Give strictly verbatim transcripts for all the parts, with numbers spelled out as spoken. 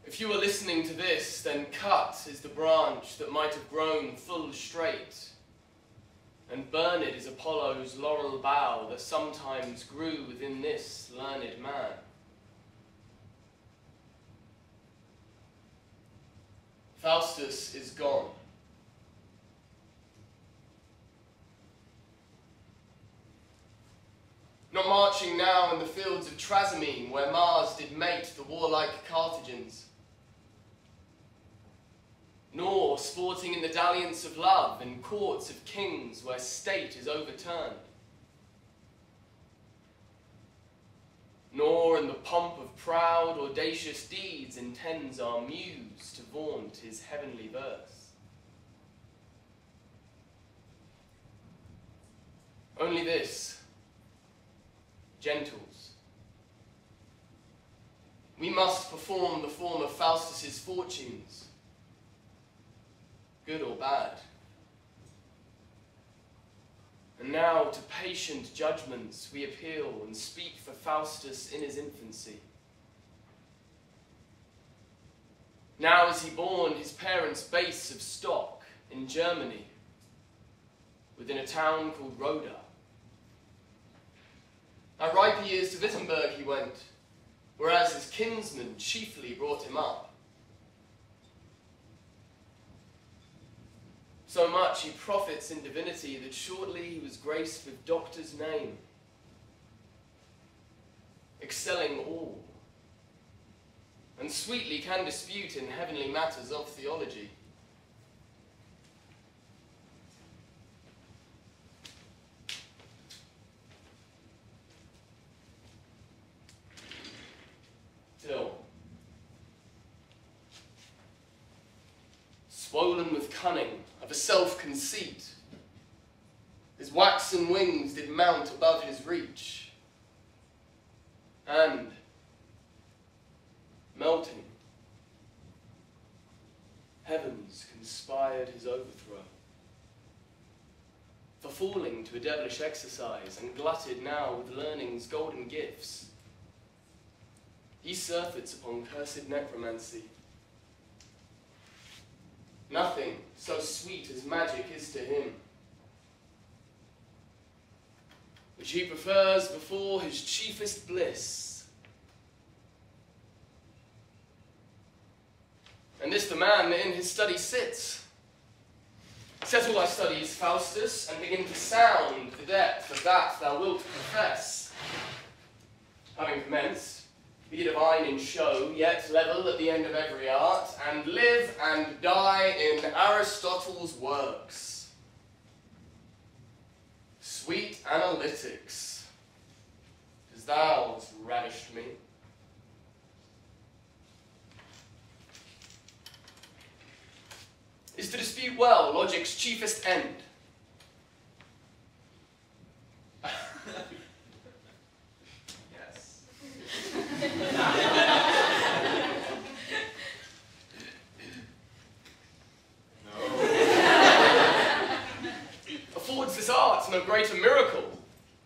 If you are listening to this, then cut is the branch that might have grown full straight, and burned is Apollo's laurel bough that sometimes grew within this learned man. Faustus is gone. Not marching now in the fields of Trasimene, where Mars did mate the warlike Carthagins, nor sporting in the dalliance of love in courts of kings where state is overturned, nor in the pomp of proud, audacious deeds intends our muse to vaunt his heavenly verse. Only this, gentles, we must perform the form of Faustus's fortunes, good or bad. And now to patient judgments we appeal and speak for Faustus in his infancy. Now is he born his parents' base of stock in Germany, within a town called Roda. At ripe years to Wittenberg he went, whereas his kinsmen chiefly brought him up. So much he profits in divinity that shortly he was graced with doctor's name, excelling all, and sweetly can dispute in heavenly matters of theology. Till, swollen with cunning of a self-conceit, his waxen wings did mount above his reach, and, melting, heavens conspired his overthrow. For falling to a devilish exercise, and glutted now with learning's golden gifts, he surfeits upon cursed necromancy. Nothing so sweet as magic is to him, which he prefers before his chiefest bliss. And this the man that in his study sits. Settle thy studies, Faustus, and begin to sound the depth of that thou wilt profess. Having commenced, be divine in show, yet level at the end of every art, and live and die in Aristotle's works. Sweet analytics, 'tis thou hast ravished me. Is to dispute well logic's chiefest end. Yes. Affords this art no greater miracle?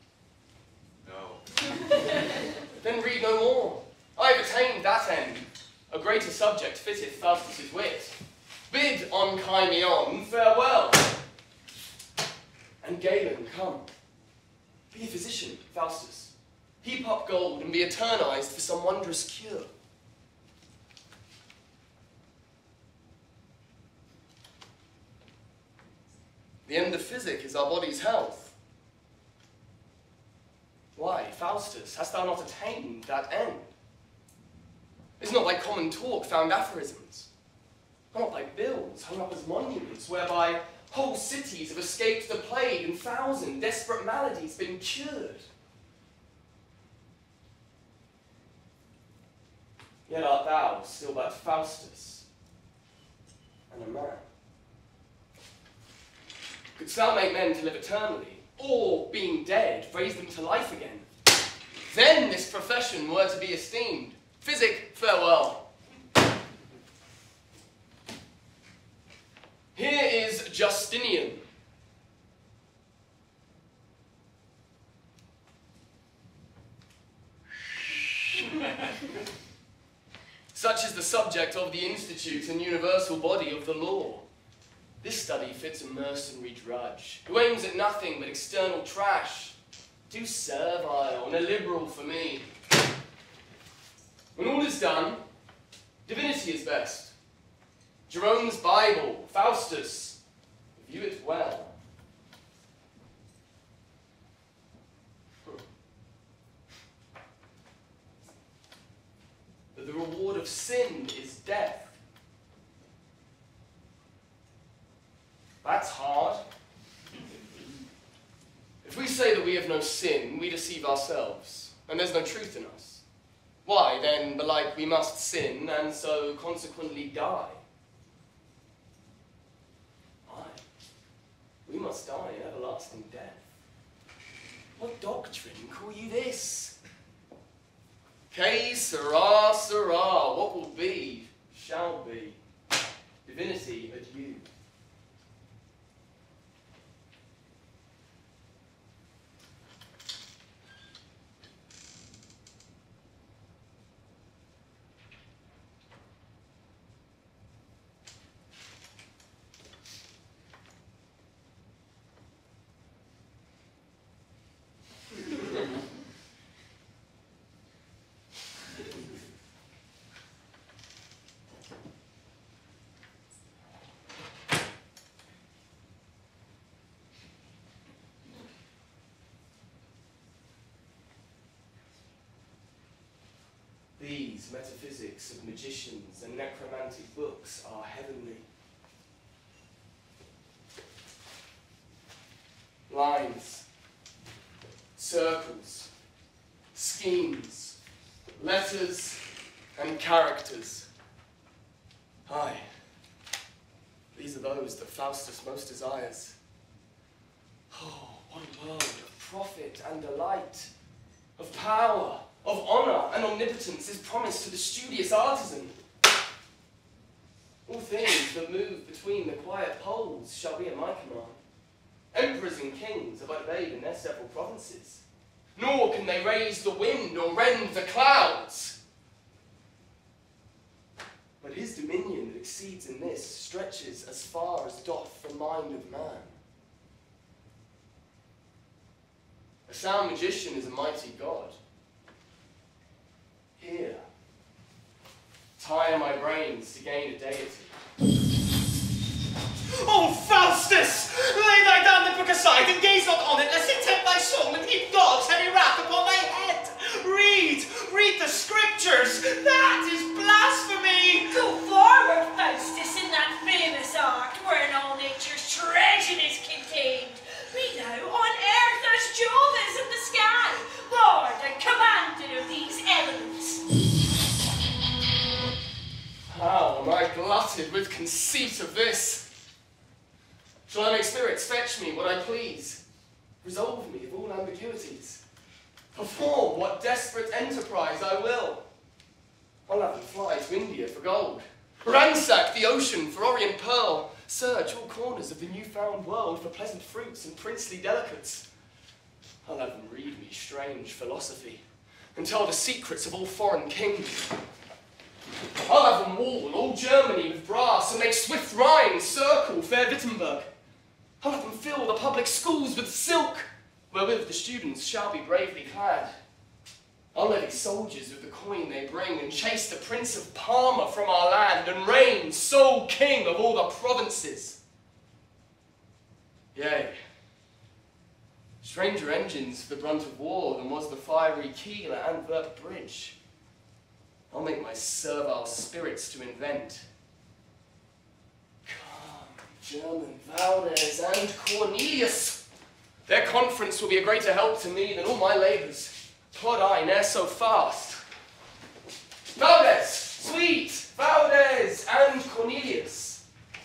No. Then read no more. I have attained that end. A greater subject fitteth Faustus' wit. Bid on Chimeon farewell. And Galen, come. Be a physician, Faustus. Heap up gold and be eternized for some wondrous cure. The end of physic is our body's health. Why, Faustus, hast thou not attained that end? Is not thy common talk found aphorisms? Are not thy bills hung up as monuments, whereby whole cities have escaped the plague and thousand desperate maladies been cured? Yet art thou still but Faustus, and a man. Couldst thou make men to live eternally, or, being dead, raise them to life again? Then this profession were to be esteemed. Physic, farewell. Here is Justinian. Such is the subject of the institute and universal body of the law. This study fits a mercenary drudge, who aims at nothing but external trash, too servile and illiberal for me. When all is done, divinity is best. Jerome's Bible, Faustus, view it well. But the reward of sin is death. That's hard. If we say that we have no sin, we deceive ourselves, and there's no truth in us. Why, then, belike we must sin, and so consequently die? Why? We must die in everlasting death. What doctrine call you this? Que sera, sera, what will be, shall be. Divinity, adieu. These metaphysics of magicians and necromantic books are heavenly. Lines, circles, schemes, letters, and characters. Aye, these are those that Faustus most desires. Oh, what a world of profit and delight, of power, of honour and omnipotence is promised to the studious artisan. All things that move between the quiet poles shall be at my command. Emperors and kings have obeyed in their several provinces, nor can they raise the wind or rend the clouds. But his dominion that exceeds in this stretches as far as doth the mind of man. A sound magician is a mighty god. Here, tire my brains to gain a deity. Oh, Faustus! Lay thy damned book aside, and gaze not on it, lest it tempt thy soul, and heap God's heavy wrath upon thy head. Read, read the scriptures. That is blasphemy. Go forward, Faustus, in that famous ark, wherein all nature's treasure is contained. Be thou on earth as Jove is in the sky, Lord and commander of these elements. How am I glutted with conceit of this? Shall I make spirits fetch me what I please? Resolve me of all ambiguities. Perform what desperate enterprise I will. I'll have them fly to India for gold. Ransack the ocean for orient pearl. Search all corners of the new-found world for pleasant fruits and princely delicates. I'll have them read me strange philosophy and tell the secrets of all foreign kings. I'll have them wall all Germany with brass and make swift Rhine circle fair Wittenberg. I'll have them fill the public schools with silk, wherewith the students shall be bravely clad. I'll levy soldiers with the coin they bring, and chase the Prince of Parma from our land, and reign sole king of all the provinces. Yea, stranger engines for the brunt of war than was the fiery keel at Antwerp bridge. I'll make my servile spirits to invent. Come, German Valdez and Cornelius. Their conference will be a greater help to me than all my labours. Plod I ne'er so fast. Valdez, sweet, Valdez and Cornelius.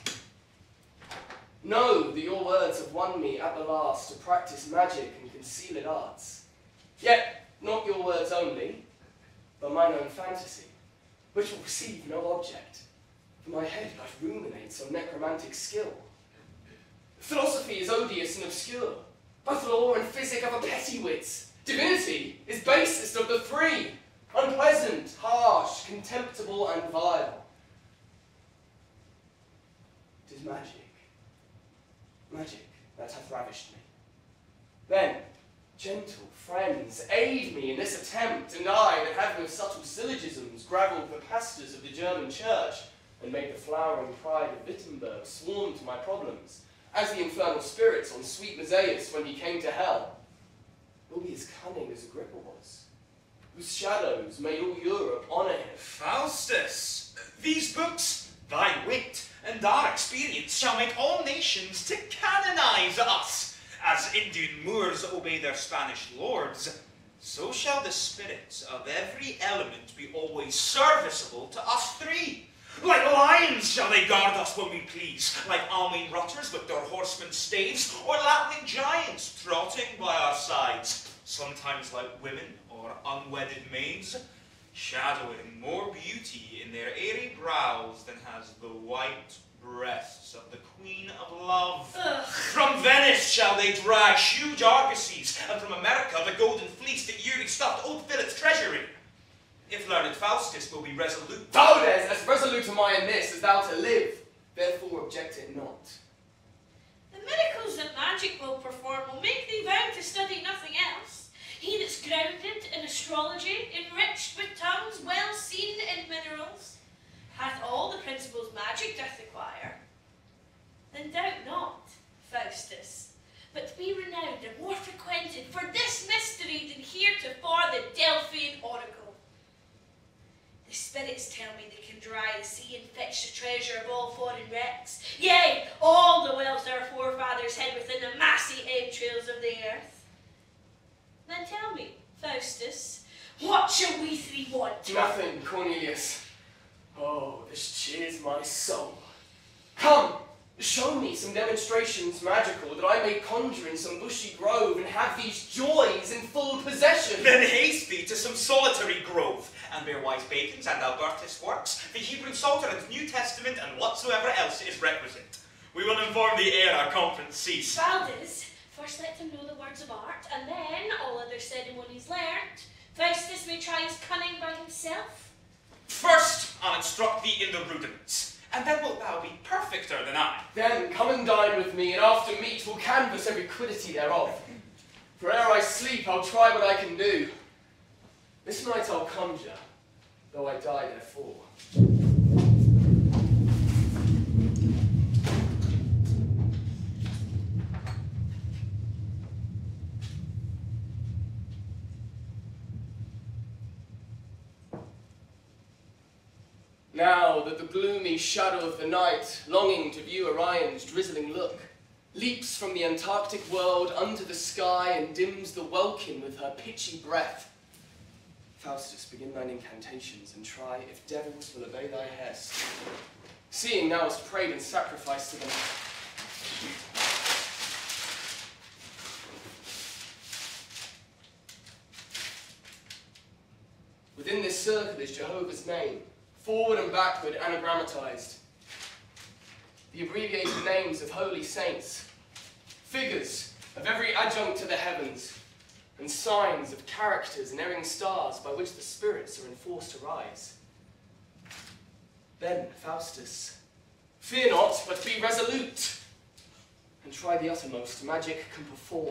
Know that your words have won me at the last to practice magic and concealed arts. Yet, not your words only, but mine own fantasy, which will receive no object, for my head but ruminates on necromantic skill. Philosophy is odious and obscure, both law and physic of a petty wit. Divinity is basest of the three. unpleasant, harsh, contemptible, and vile. It is magic, magic that hath ravished me. Then, gentle friends, aid me in this attempt, and I, that have no subtle syllogisms, gravelled the pastors of the German church, and made the flowering pride of Wittenberg swarm to my problems, as the infernal spirits on sweet Mosaius when he came to hell, will be as cunning as Agrippa was, whose shadows made all Europe honour him. Faustus, these books, thy wit and our experience shall make all nations to canonize us. As Indian Moors obey their Spanish lords, so shall the spirits of every element be always serviceable to us three. Like lions shall they guard us when we please, like Almain rutters with their horsemen's staves, or Lapwing giants trotting by our sides, sometimes like women or unwedded maids, shadowing more beauty in their airy brows than has the white breasts of the Queen of Love. Ugh. From Venice shall they drag huge argosies, and from America the golden fleece that yearly stuffed old Philip's treasury. If learned Faustus will be resolute. Thou, then, as resolute am I in this as thou to live, therefore object it not. The miracles that magic will perform will make thee vow to study nothing else. He that's grounded in astrology, enriched with tongues, well seen in minerals, hath all the principles magic doth require. Then doubt not, Faustus, but be renowned and more frequented for this mystery than heretofore the Delphian oracle. The spirits tell me they can dry the sea and fetch the treasure of all foreign wrecks, yea, all the wealth our forefathers hid within the massy entrails of the earth. Then tell me, Faustus, what shall we three want? Nothing, Cornelius. Oh, this cheers my soul. Come, show me some demonstrations magical that I may conjure in some bushy grove and have these joys in full possession. Then haste thee to some solitary grove, and bear wise Bacon's and Albertus' works, the Hebrew Psalter and New Testament, and whatsoever else is requisite. We will inform thee ere our conference cease. Valdez, first let him know the words of art, and then, all other ceremonies learnt, Faustus may try his cunning by himself. First, I'll instruct thee in the rudiments, and then wilt thou be perfecter than I. Then come and dine with me, and after meat we'll canvass every quiddity thereof. For ere I sleep, I'll try what I can do. This night I'll conjure, though I die therefore. Now that the gloomy shadow of the night, longing to view Orion's drizzling look, leaps from the Antarctic world unto the sky and dims the welkin with her pitchy breath, Faustus, begin thine incantations and try if devils will obey thy hest, seeing thou hast prayed and sacrificed to them. Within this circle is Jehovah's name, forward and backward anagrammatized. The abbreviated names of holy saints, figures of every adjunct to the heavens, and signs of characters and erring stars by which the spirits are enforced to rise. Then, Faustus, fear not, but be resolute, and try the uttermost magic can perform.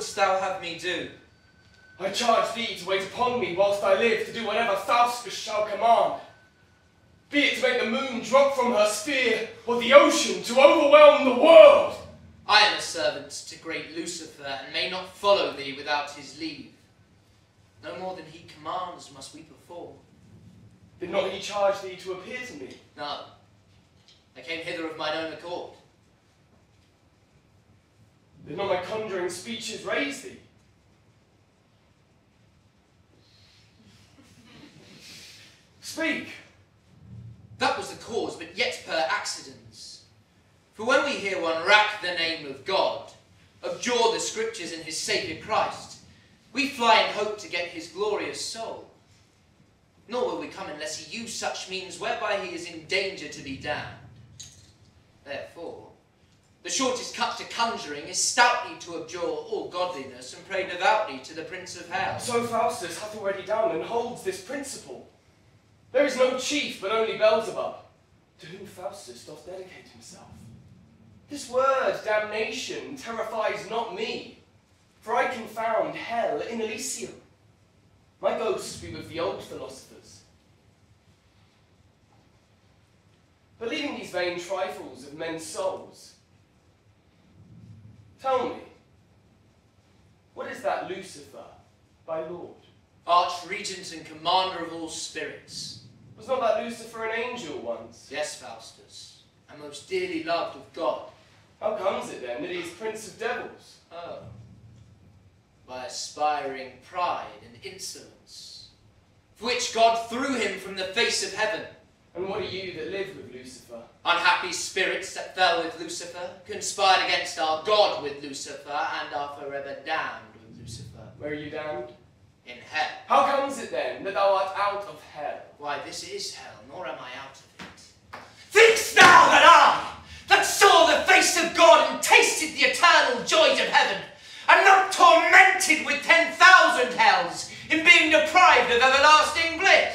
wouldst thou have me do? I charge thee to wait upon me whilst I live, to do whatever Faustus shall command. Be it to make the moon drop from her sphere, or the ocean to overwhelm the world. I am a servant to great Lucifer, and may not follow thee without his leave. No more than he commands must we perform. Did not he charge thee to appear to me? No. I came hither of mine own accord. Did not my conjuring speeches raise thee? Speak! That was the cause, but yet per accidents. For when we hear one rack the name of God, abjure the scriptures and his Saviour Christ, we fly in hope to get his glorious soul. Nor will we come unless he use such means whereby he is in danger to be damned. Therefore, the shortest cut to conjuring is stoutly to abjure all godliness and pray devoutly to the Prince of Hell. So Faustus hath already done and holds this principle. There is no chief but only Beelzebub, to whom Faustus doth dedicate himself. This word, damnation, terrifies not me, for I confound hell in Elysium. My ghosts be with the old philosophers. But leaving these vain trifles of men's souls, tell me, what is that Lucifer, thy lord? Archregent and commander of all spirits. Was not that Lucifer an angel once? Yes, Faustus, and most dearly loved of God. How comes it then that he is prince of devils? Oh, by aspiring pride and insolence, for which God threw him from the face of heaven. And what are you that live with Lucifer? Unhappy spirits that fell with Lucifer, conspired against our God with Lucifer, and are forever damned with Lucifer. Where are you damned? In hell. How comes it then that thou art out of hell? Why, this is hell, nor am I out of it. Think'st thou that I, that saw the face of God and tasted the eternal joys of heaven, am not tormented with ten thousand hells in being deprived of everlasting bliss?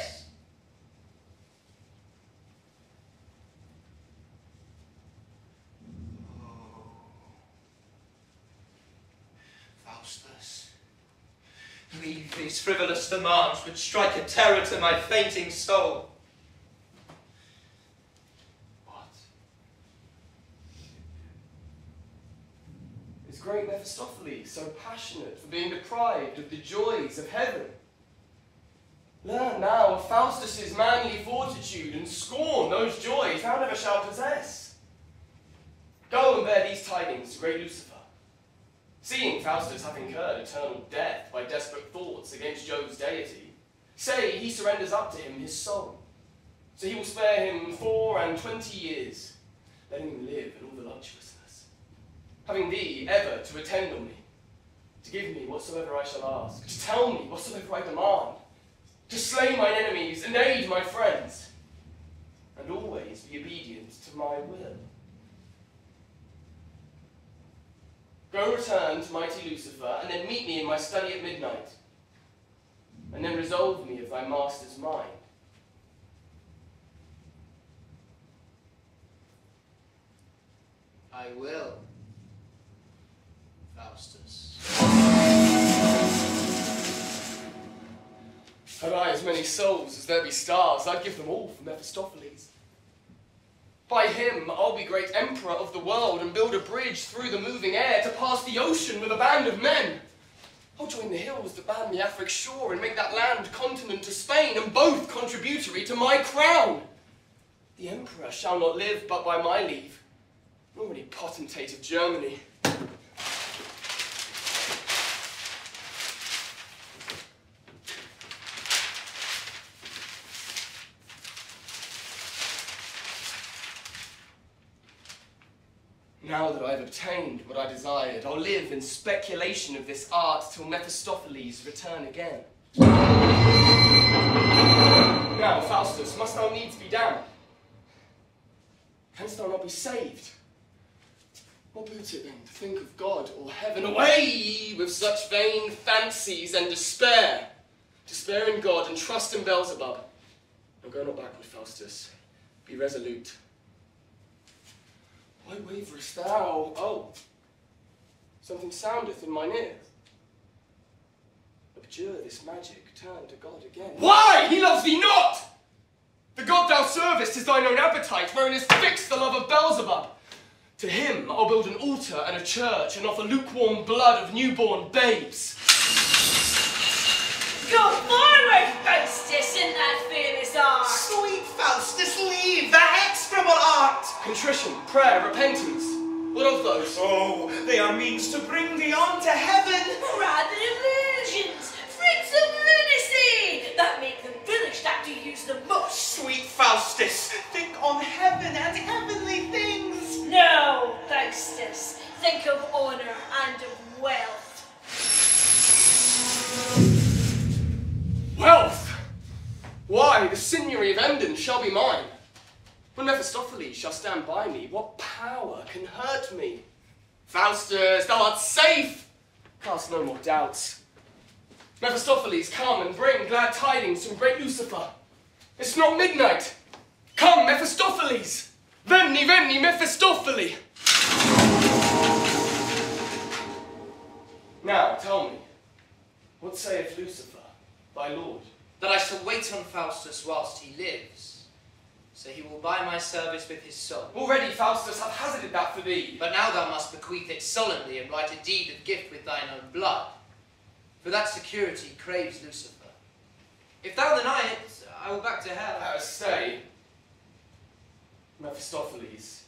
Faustus, leave these frivolous demands which strike a terror to my fainting soul. What? Is great Mephistopheles so passionate for being deprived of the joys of heaven? Learn now of Faustus's manly fortitude and scorn those joys thou never shalt possess. Go and bear these tidings to great Lucifer. Seeing Faustus hath incurred eternal death by desperate thoughts against Jove's deity, say he surrenders up to him his soul, so he will spare him four and twenty years, letting him live in all the luxuriousness, having thee ever to attend on me, to give me whatsoever I shall ask, to tell me whatsoever I demand, to slay mine enemies and aid my friends, and always be obedient to my will. Go return to mighty Lucifer, and then meet me in my study at midnight, and then resolve me of thy master's mind. I will, Faustus. Had I as many souls as there be stars, I'd give them all for Mephistopheles. By him, I'll be great emperor of the world and build a bridge through the moving air to pass the ocean with a band of men. I'll join the hills that band the Afric shore and make that land continent to Spain, and both contributory to my crown. The emperor shall not live but by my leave, nor any potentate of Germany. Now that I have obtained what I desired, I'll live in speculation of this art till Mephistopheles return again. Now, Faustus, must thou needs be damned? Canst thou not be saved? What boots it then to think of God or heaven? Away with such vain fancies and despair! Despair in God and trust in Beelzebub. Now go not backward, Faustus. Be resolute. Why waverest thou? Oh, something soundeth in mine ear. abjure this magic, turn to God again. Why? He loves thee not! The God thou servest is thine own appetite, wherein is fixed the love of Beelzebub. To him I'll build an altar and a church, and offer lukewarm blood of newborn babes. Go forward, Faustus, in that famous art. Sweet Faustus, leave the execrable art! Contrition, prayer, repentance. What of those? Oh, they are means to bring thee on to heaven. Rather illusions, freaks of lunacy, that make them foolish that do use them most. Sweet Faustus, think on heaven and heavenly things. No, Faustus, think of honour and of wealth. Wealth! Why, the Signory of Emden shall be mine. When Mephistopheles shall stand by me, what power can hurt me? Faustus, thou art safe! Cast no more doubts. Mephistopheles, come and bring glad tidings from great Lucifer. It's not midnight. Come, Mephistopheles! Veni, veni, Mephistopheli! Now, tell me, what saith Lucifer, thy lord? That I shall wait on Faustus whilst he lives, so he will buy my service with his soul. Already Faustus hath hazarded that for thee. But now thou must bequeath it solemnly and write a deed of gift with thine own blood, for that security craves Lucifer. If thou deny it, I will back to hell. Uh, stay, Mephistopheles,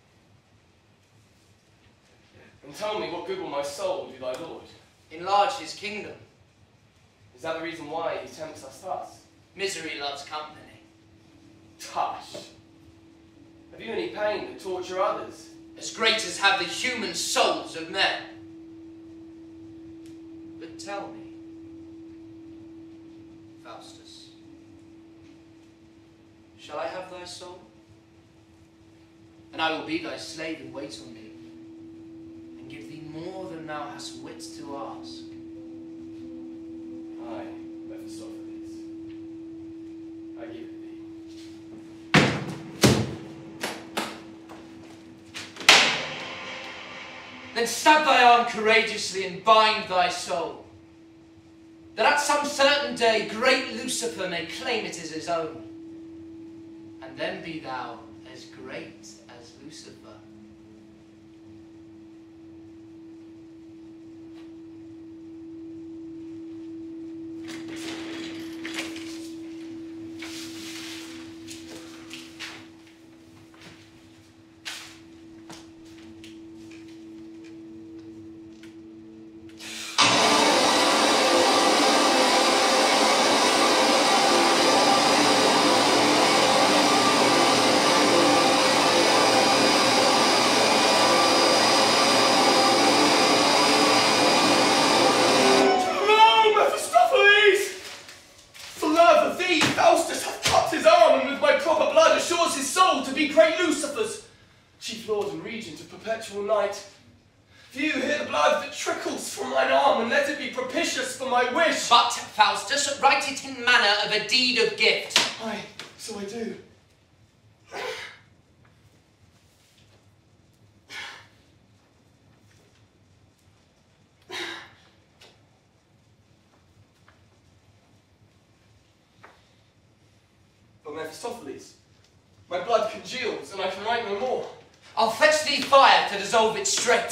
and tell me what good will my soul do thy lord? Enlarge his kingdom. Is that the reason why he tempts us thus? Misery loves company. Tush! Have you any pain that torture others? As great as have the human souls of men. But tell me, Faustus, shall I have thy soul? And I will be thy slave and wait on thee, and give thee more than thou hast wit to ask. Aye, Mephistopheles, I give it thee. Then stab thy arm courageously and bind thy soul, that at some certain day great Lucifer may claim it as his own, and then be thou as great as Lucifer. Night. View here the blood that trickles from mine arm, and let it be propitious for my wish. But, Faustus, write it in manner of a deed of gift. Aye, so I do. But Mephistopheles, my blood congeals, and I can write no more. I'll fetch thee fire to dissolve it straight.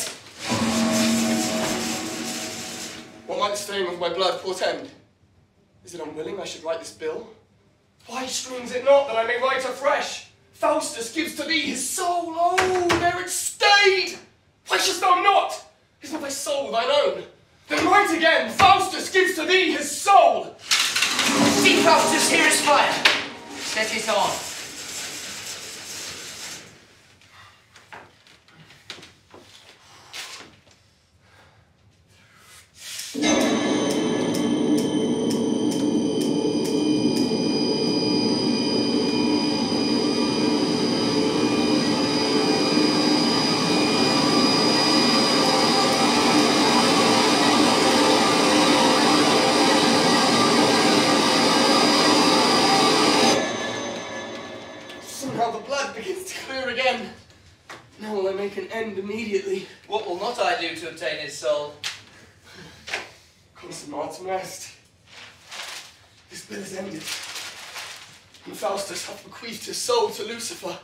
What might the stain of my blood portend? Is it unwilling I should write this bill? Why streams it not that I may write afresh? Faustus gives to thee his soul, oh, there it stayed! Why shouldst thou not? Is not thy soul thine own? Then write again, Faustus gives to thee his soul! See, Faustus, here is fire. Set it on. Immediately. What will not I do to obtain his soul? Consummate rest. bill is ended, and Faustus hath bequeathed his soul to Lucifer.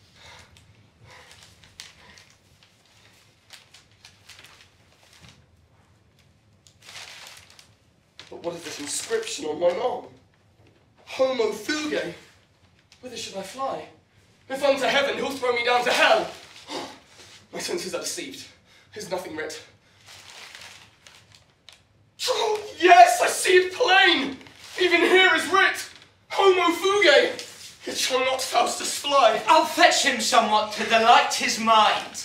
But what is this inscription on mine arm? Homo fuge. Whither should I fly? If unto heaven, he'll throw me down to hell. My senses are deceived. Is nothing writ? Oh, yes, I see it plain. Even here is writ, Homo fuge. Yet shall not Faustus fly. I'll fetch him somewhat to delight his mind.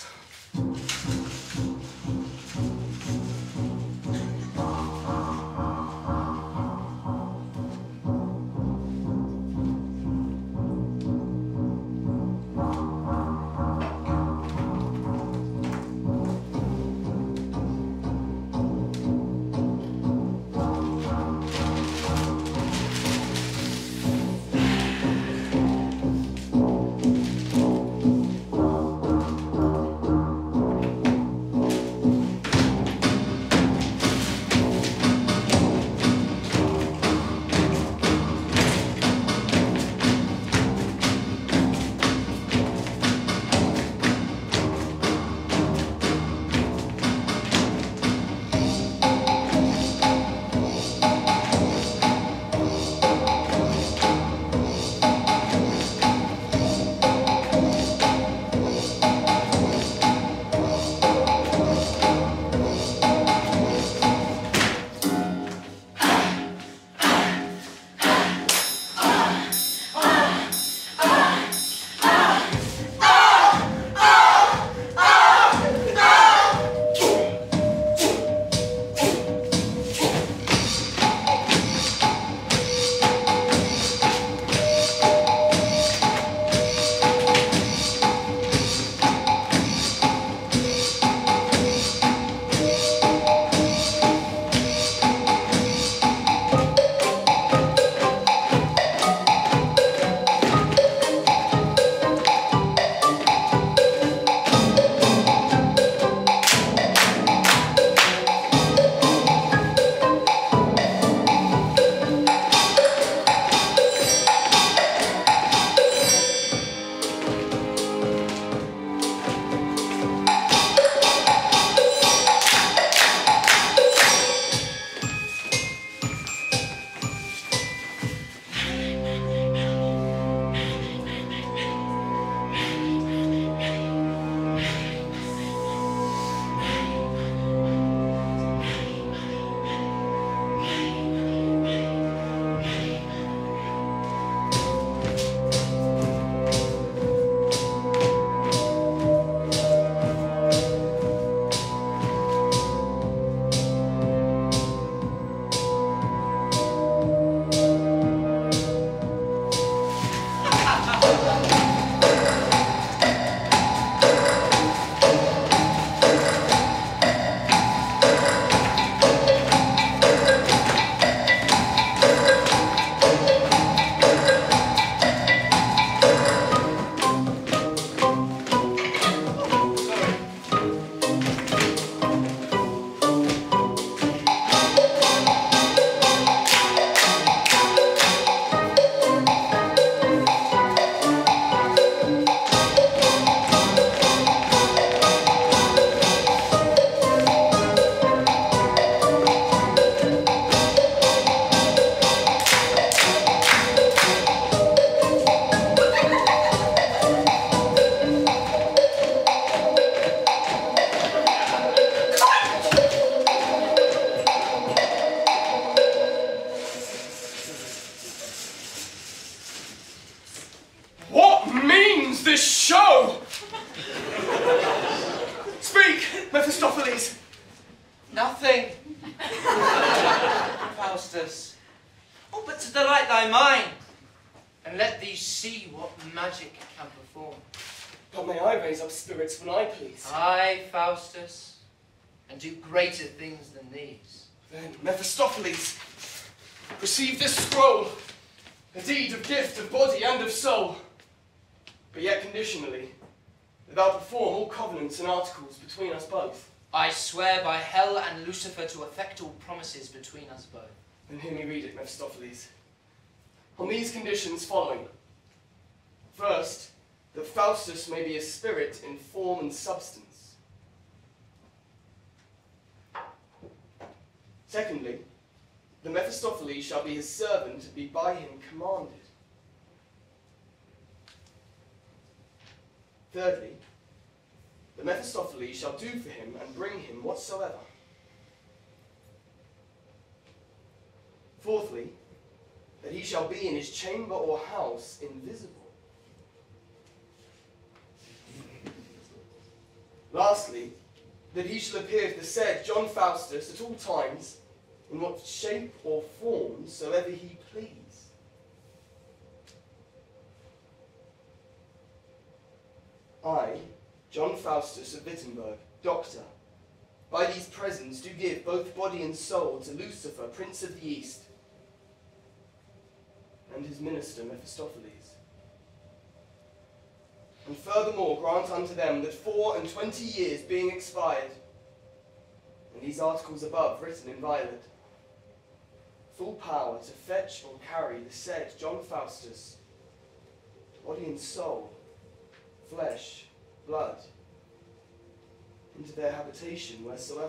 Mephistopheles! Nothing. Faustus. Oh, but to delight thy mind, and let thee see what magic can perform. But may I raise up spirits when I please? Aye, Faustus, and do greater things than these. Then, Mephistopheles, receive this scroll, a deed of gift of body and of soul, but yet conditionally, that thou perform all covenants and articles between us both. I swear by hell and Lucifer to effect all promises between us both. Then hear me read it, Mephistopheles. on these conditions following them. First, that Faustus may be a spirit in form and substance. Secondly, the Mephistopheles shall be his servant to be by him commanded. Thirdly, the Mephistopheles shall do for him and bring him whatsoever. Fourthly, that he shall be in his chamber or house invisible. Lastly, that he shall appear to the said John Faustus at all times, in what shape or form soever he please. I, John Faustus of Wittenberg, doctor, by these presents do give both body and soul to Lucifer, Prince of the East, and his minister Mephistopheles. And furthermore grant unto them that four and twenty years being expired, and these articles above written in violet, full power to fetch or carry the said John Faustus, body and soul, flesh, blood, into their habitation wheresoever.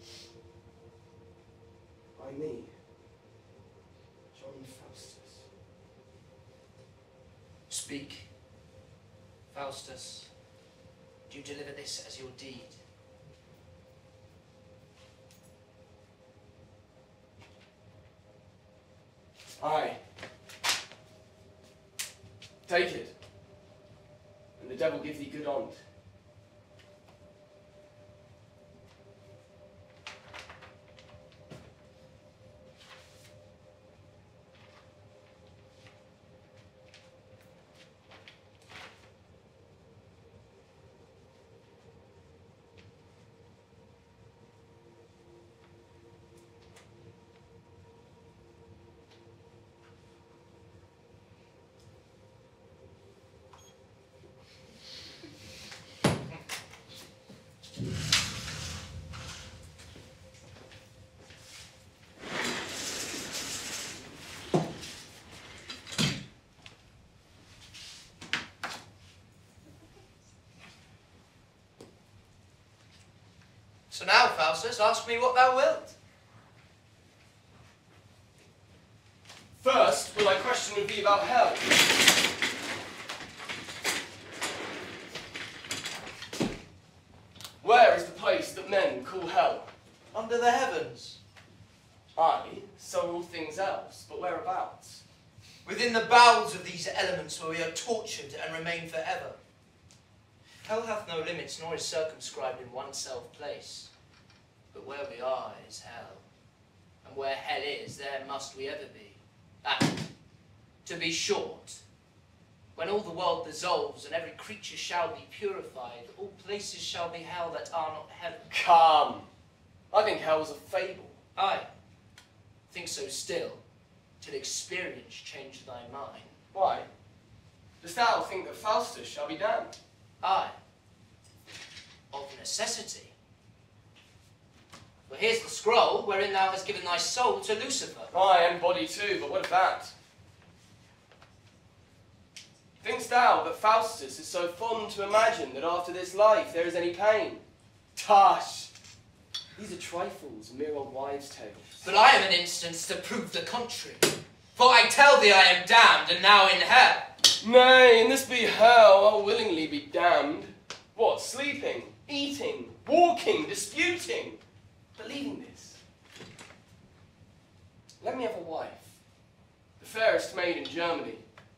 By me, John Faustus. Speak, Faustus. Do you deliver this as your deed? Aye. Take it, and the devil give thee good on't. So now, Faustus, ask me what thou wilt. First, will I question with thee about hell. Where is the place that men call hell? Under the heavens. Aye, so are all things else, but whereabouts? Within the bowels of these elements where we are tortured and remain forever. Hell hath no limits, nor is circumscribed in one self place. But where we are is hell. And where hell is, there must we ever be. And, to be short, when all the world dissolves and every creature shall be purified, all places shall be hell that are not heaven. Come, I think hell's a fable. Aye, think so still, till experience change thy mind. Why? Dost thou think that Faustus shall be damned? Aye, of necessity. For here's the scroll wherein thou hast given thy soul to Lucifer. Aye, and body too, but what of that? Thinkst thou that Faustus is so fond to imagine that after this life there is any pain? Tush! These are trifles, mere old wives' tales. But I am an instance to prove the contrary. For I tell thee I am damned, and now in hell. Nay, in this be hell, I'll willingly be damned. What, sleeping, eating, walking, disputing? Believing this? Let me have a wife, the fairest maid in Germany.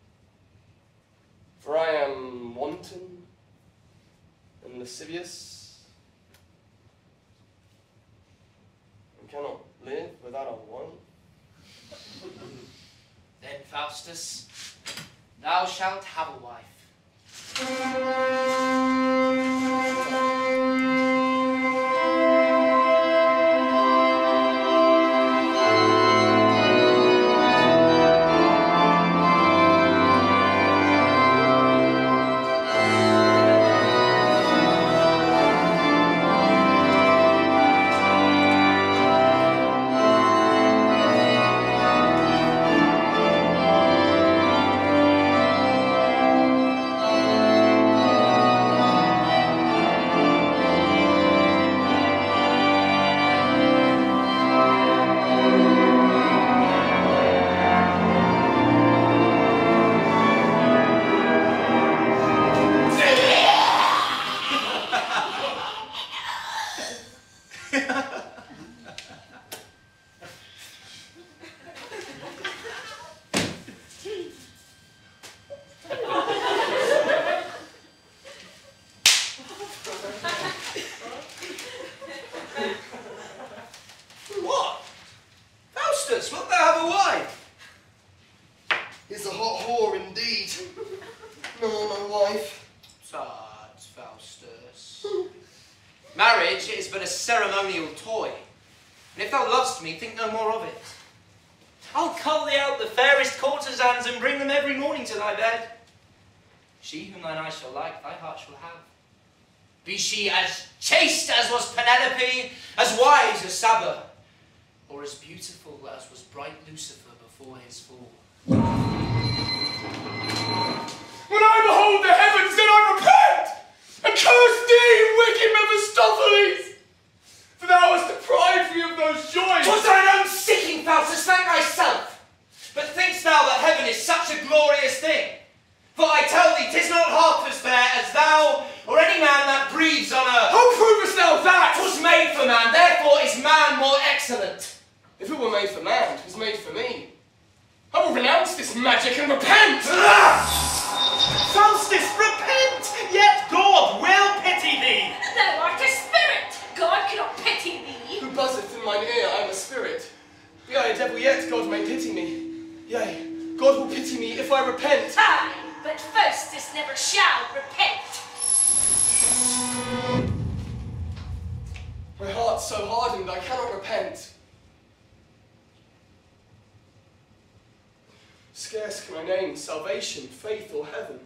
For I am wanton and lascivious, and cannot live without a wife. Then, Faustus, thou shalt have a wife. ceremonial toy. And if thou lovest me, think no more of it. I'll cull thee out the fairest courtesans and bring them every morning to thy bed. She whom thine eyes shall like, thy heart shall have. Be she as chaste as was Penelope, as wise as Saba, or as beautiful as was bright Lucifer before his fall. When I behold the heavens, then I repent, and curse thee, wicked Mephistopheles, for thou hast deprived me of those joys. 'Twas thine own seeking, Faustus, thank thyself. But think'st thou that heaven is such a glorious thing? For I tell thee, 'tis not half as fair as thou or any man that breathes on earth. How provest thou that? 'Twas made for man, therefore is man more excellent. If it were made for man, it was made for me. I will renounce this magic and repent! Faustus, repent! Yet God will pity thee! Thou art a spirit! God cannot pity thee! Who buzzeth in mine ear, I am a spirit. Be I a devil yet, God may pity me. Yea, God will pity me if I repent. Aye, but Faustus never shall repent. My heart's so hardened I cannot repent. Scarce can I name salvation, faith, or heaven.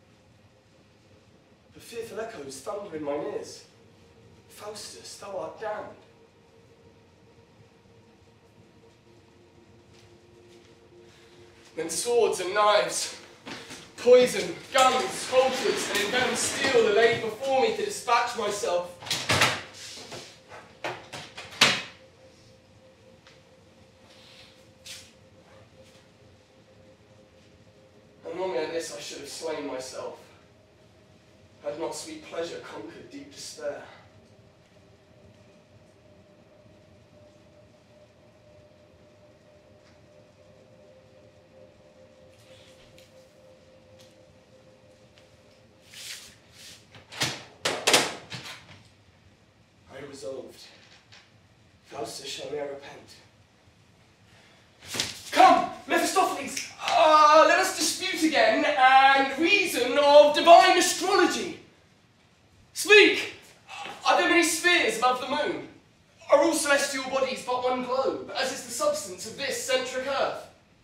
The fearful echoes thunder in mine ears. Faustus, thou art damned. Then swords and knives, poison, guns, halters, and envenomed steel are laid before me to dispatch myself. And long ere this I should have slain myself, had not sweet pleasure conquered deep despair. I resolved, Faustus shall ne'er repent. Come, Mephistopheles, uh, let us dispute again and reason of divine astrology. Speak! Are there many spheres above the moon? Are all celestial bodies but one globe, as is the substance of this centric earth?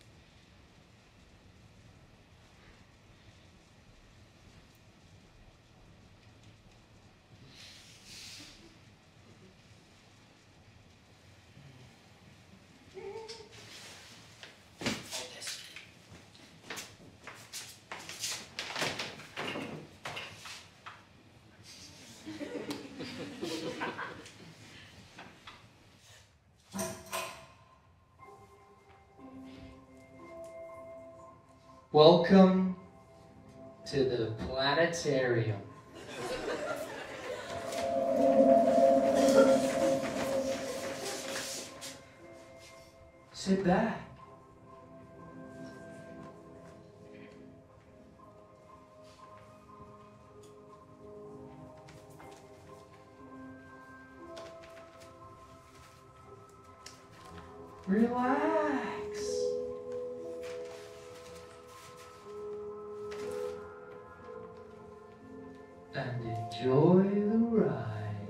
Welcome to the planetarium. Sit back. Relax. And enjoy the ride.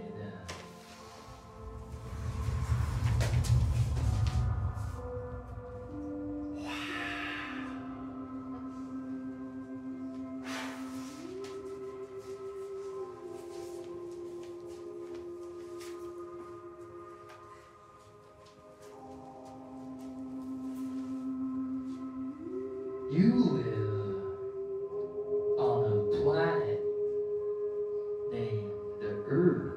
You live on a planet named Earth.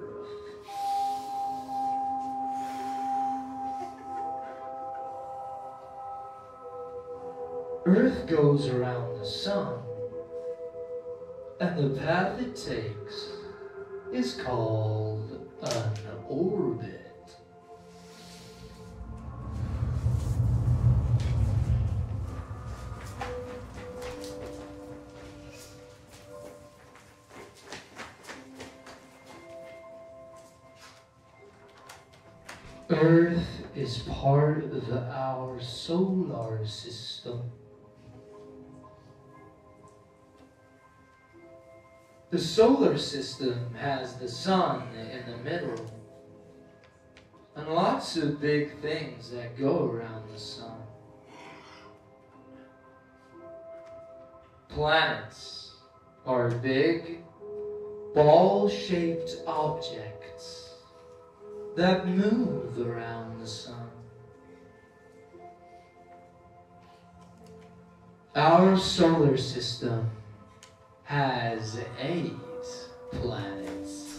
Earth goes around the sun, and the path it takes is called an orbit. Earth is part of our solar system. The solar system has the sun in the middle, and lots of big things that go around the sun. Planets are big, ball-shaped objects that move around the sun. Our solar system has eight planets.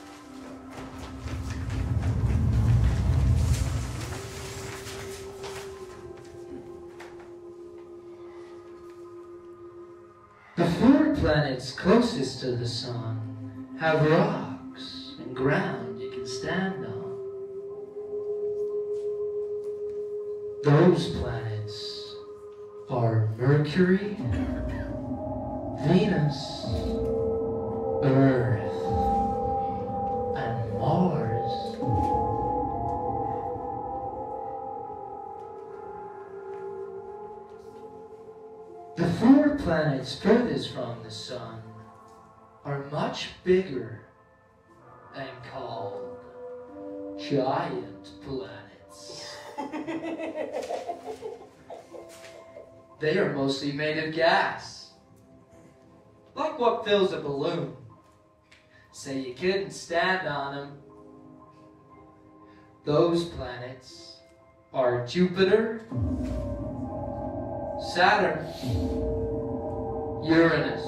The four planets closest to the sun have rocks and ground you can stand on. Those planets are Mercury, Venus, Earth, and Mars. The four planets furthest from the sun are much bigger and called giant planets. They are mostly made of gas, like what fills a balloon, so you couldn't stand on them. Those planets are Jupiter, Saturn, Uranus,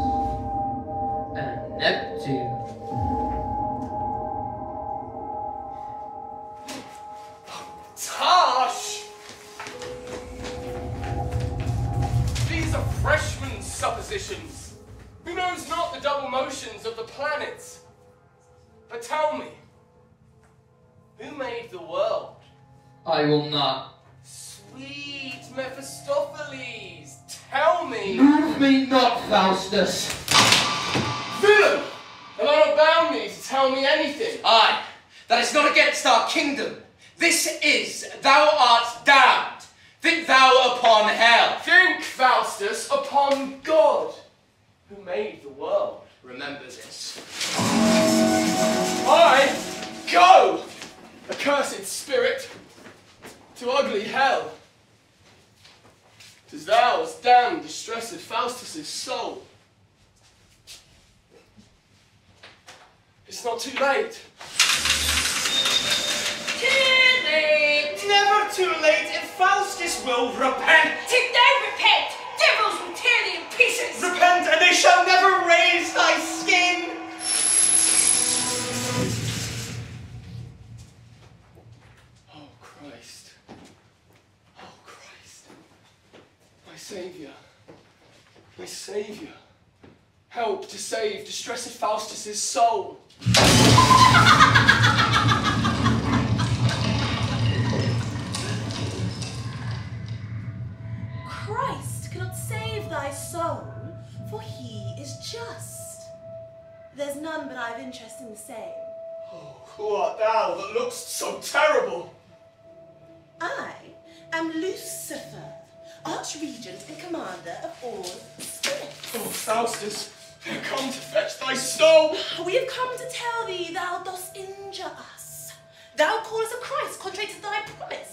and Neptune. Tosh! These are freshman suppositions. Who knows not the double motions of the planets? But tell me, who made the world? I will not. Sweet Mephistopheles, tell me. Move me not, Faustus. Villain! Have I not bound thee to tell me anything? Aye, that is not against our kingdom. This is, thou art damned. Think thou upon hell. Think, Faustus, upon God, who made the world. Remember this. I go, accursed spirit, to ugly hell. 'Tis thou hast damned distressed Faustus' soul. It's not too late. Too late. Never too late if Faustus will repent. Take thou repent. Devils will tear thee in pieces. Repent, and they shall never raise thy skin. Oh Christ. Oh Christ. My Saviour. My Saviour. Help to save distressed Faustus' soul. Christ cannot save thy soul, for he is just. There's none but I have interest in the same. Oh, who art thou that lookst so terrible? I am Lucifer, Archregent and Commander of all spirits. Oh, Faustus, we have come to fetch thy soul. We have come to tell thee thou dost injure us. Thou callest of Christ contrary to thy promise.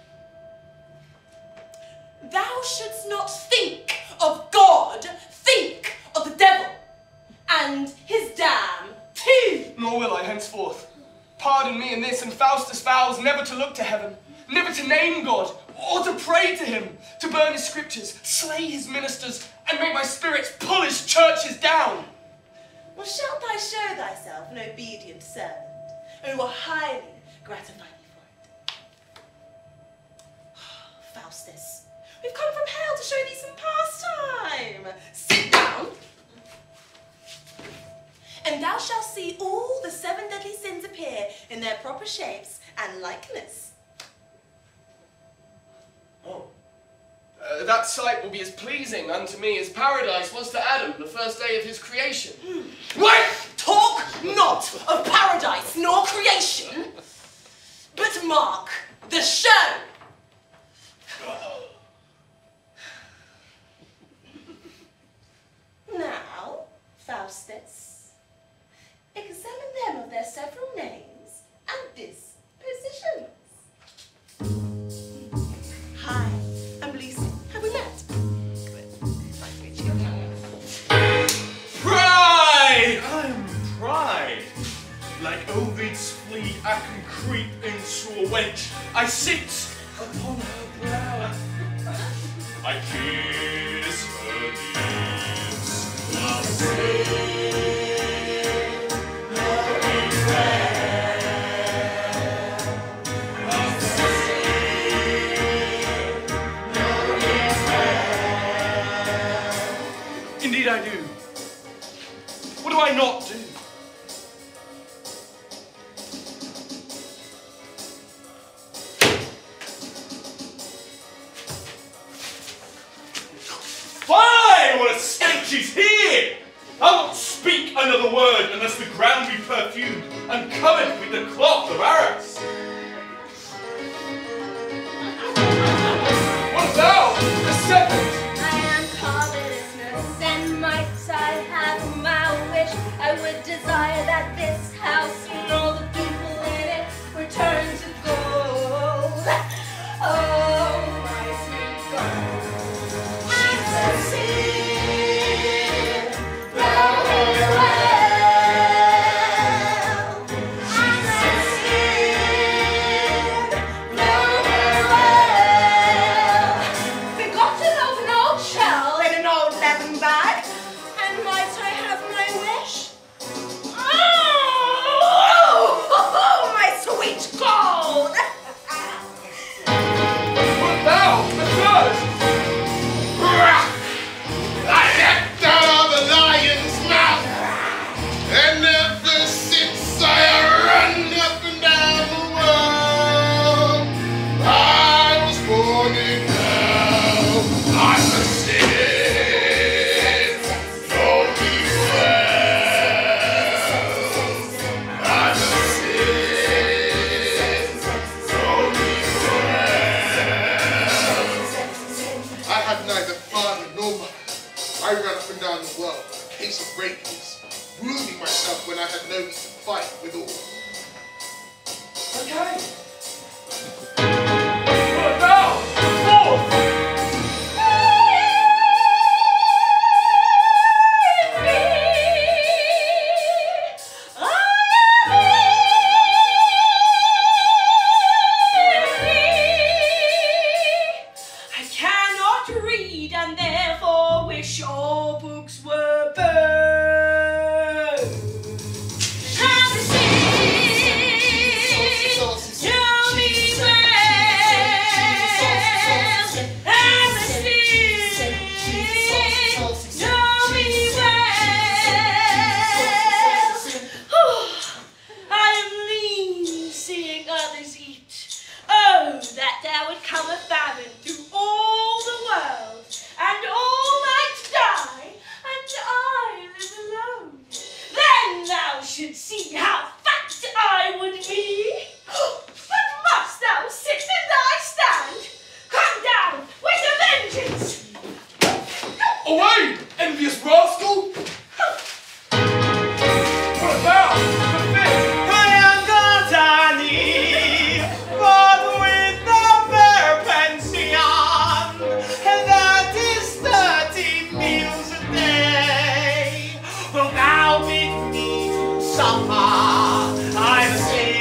Thou shouldst not think of God, think of the devil and his dam too. Nor will I henceforth. Pardon me in this, and Faustus vows never to look to heaven, never to name God, or to pray to him, to burn his scriptures, slay his ministers, and make my spirits pull his churches down. Well, shalt thou show thyself an obedient servant, and we will highly gratify thee for it. Faustus, we've come from hell to show thee some pastime. Sit down, and thou shalt see all the seven deadly sins appear in their proper shapes and likeness. Oh. Uh, that sight will be as pleasing unto me as paradise was to Adam the first day of his creation. Wait! Talk not of paradise nor creation, but mark the show. Now, Faustus, examine them of their several names and dispositions. COVID's fleet, I can creep into a wench. I sit upon her brow. I kiss her lips. I'll say no regret. I'll say no regret. Indeed I do. What do I not do? Fine! What a stench is here! I won't speak another word unless the ground be perfumed and covered with the cloth of arras. What thou? The second! I am covetousness, and might I have my wish, I would desire that this house and all the people in it return to gold. Oh, my sweet gold. I'm a sin, blow her well. I'm a sin, blow her well. Forgotten of an old shell in an old leathern bag, and might I have my wish? Oh, my sweet gold! What thou? The third! I leapt out of the lion's mouth, and ever since I run up and down the world. I was born in hell. I'm a sin. Know me well. I'm a sin. Know me well. I had neither father nor mother. I ran up and down the world with a case of rabies, wounding myself when I had no need to fight with all. Okay. What thou? Fourth! I cannot read and therefore wish all books were burned. I'm a sin, know me well. I'm a sin, know me well. I am lean, seeing others eat. Oh, that there would come a famine through all the world, and all might die, and I live alone. Then thou should see how fat I would be. But must thou sit in thy stand? Come down with a vengeance! Away, envious rascal! What thou? The fifth! I am Gardani, but with the fair pension, and that is thirty meals a day. Wilt thou bid me to supper? I'm a sin,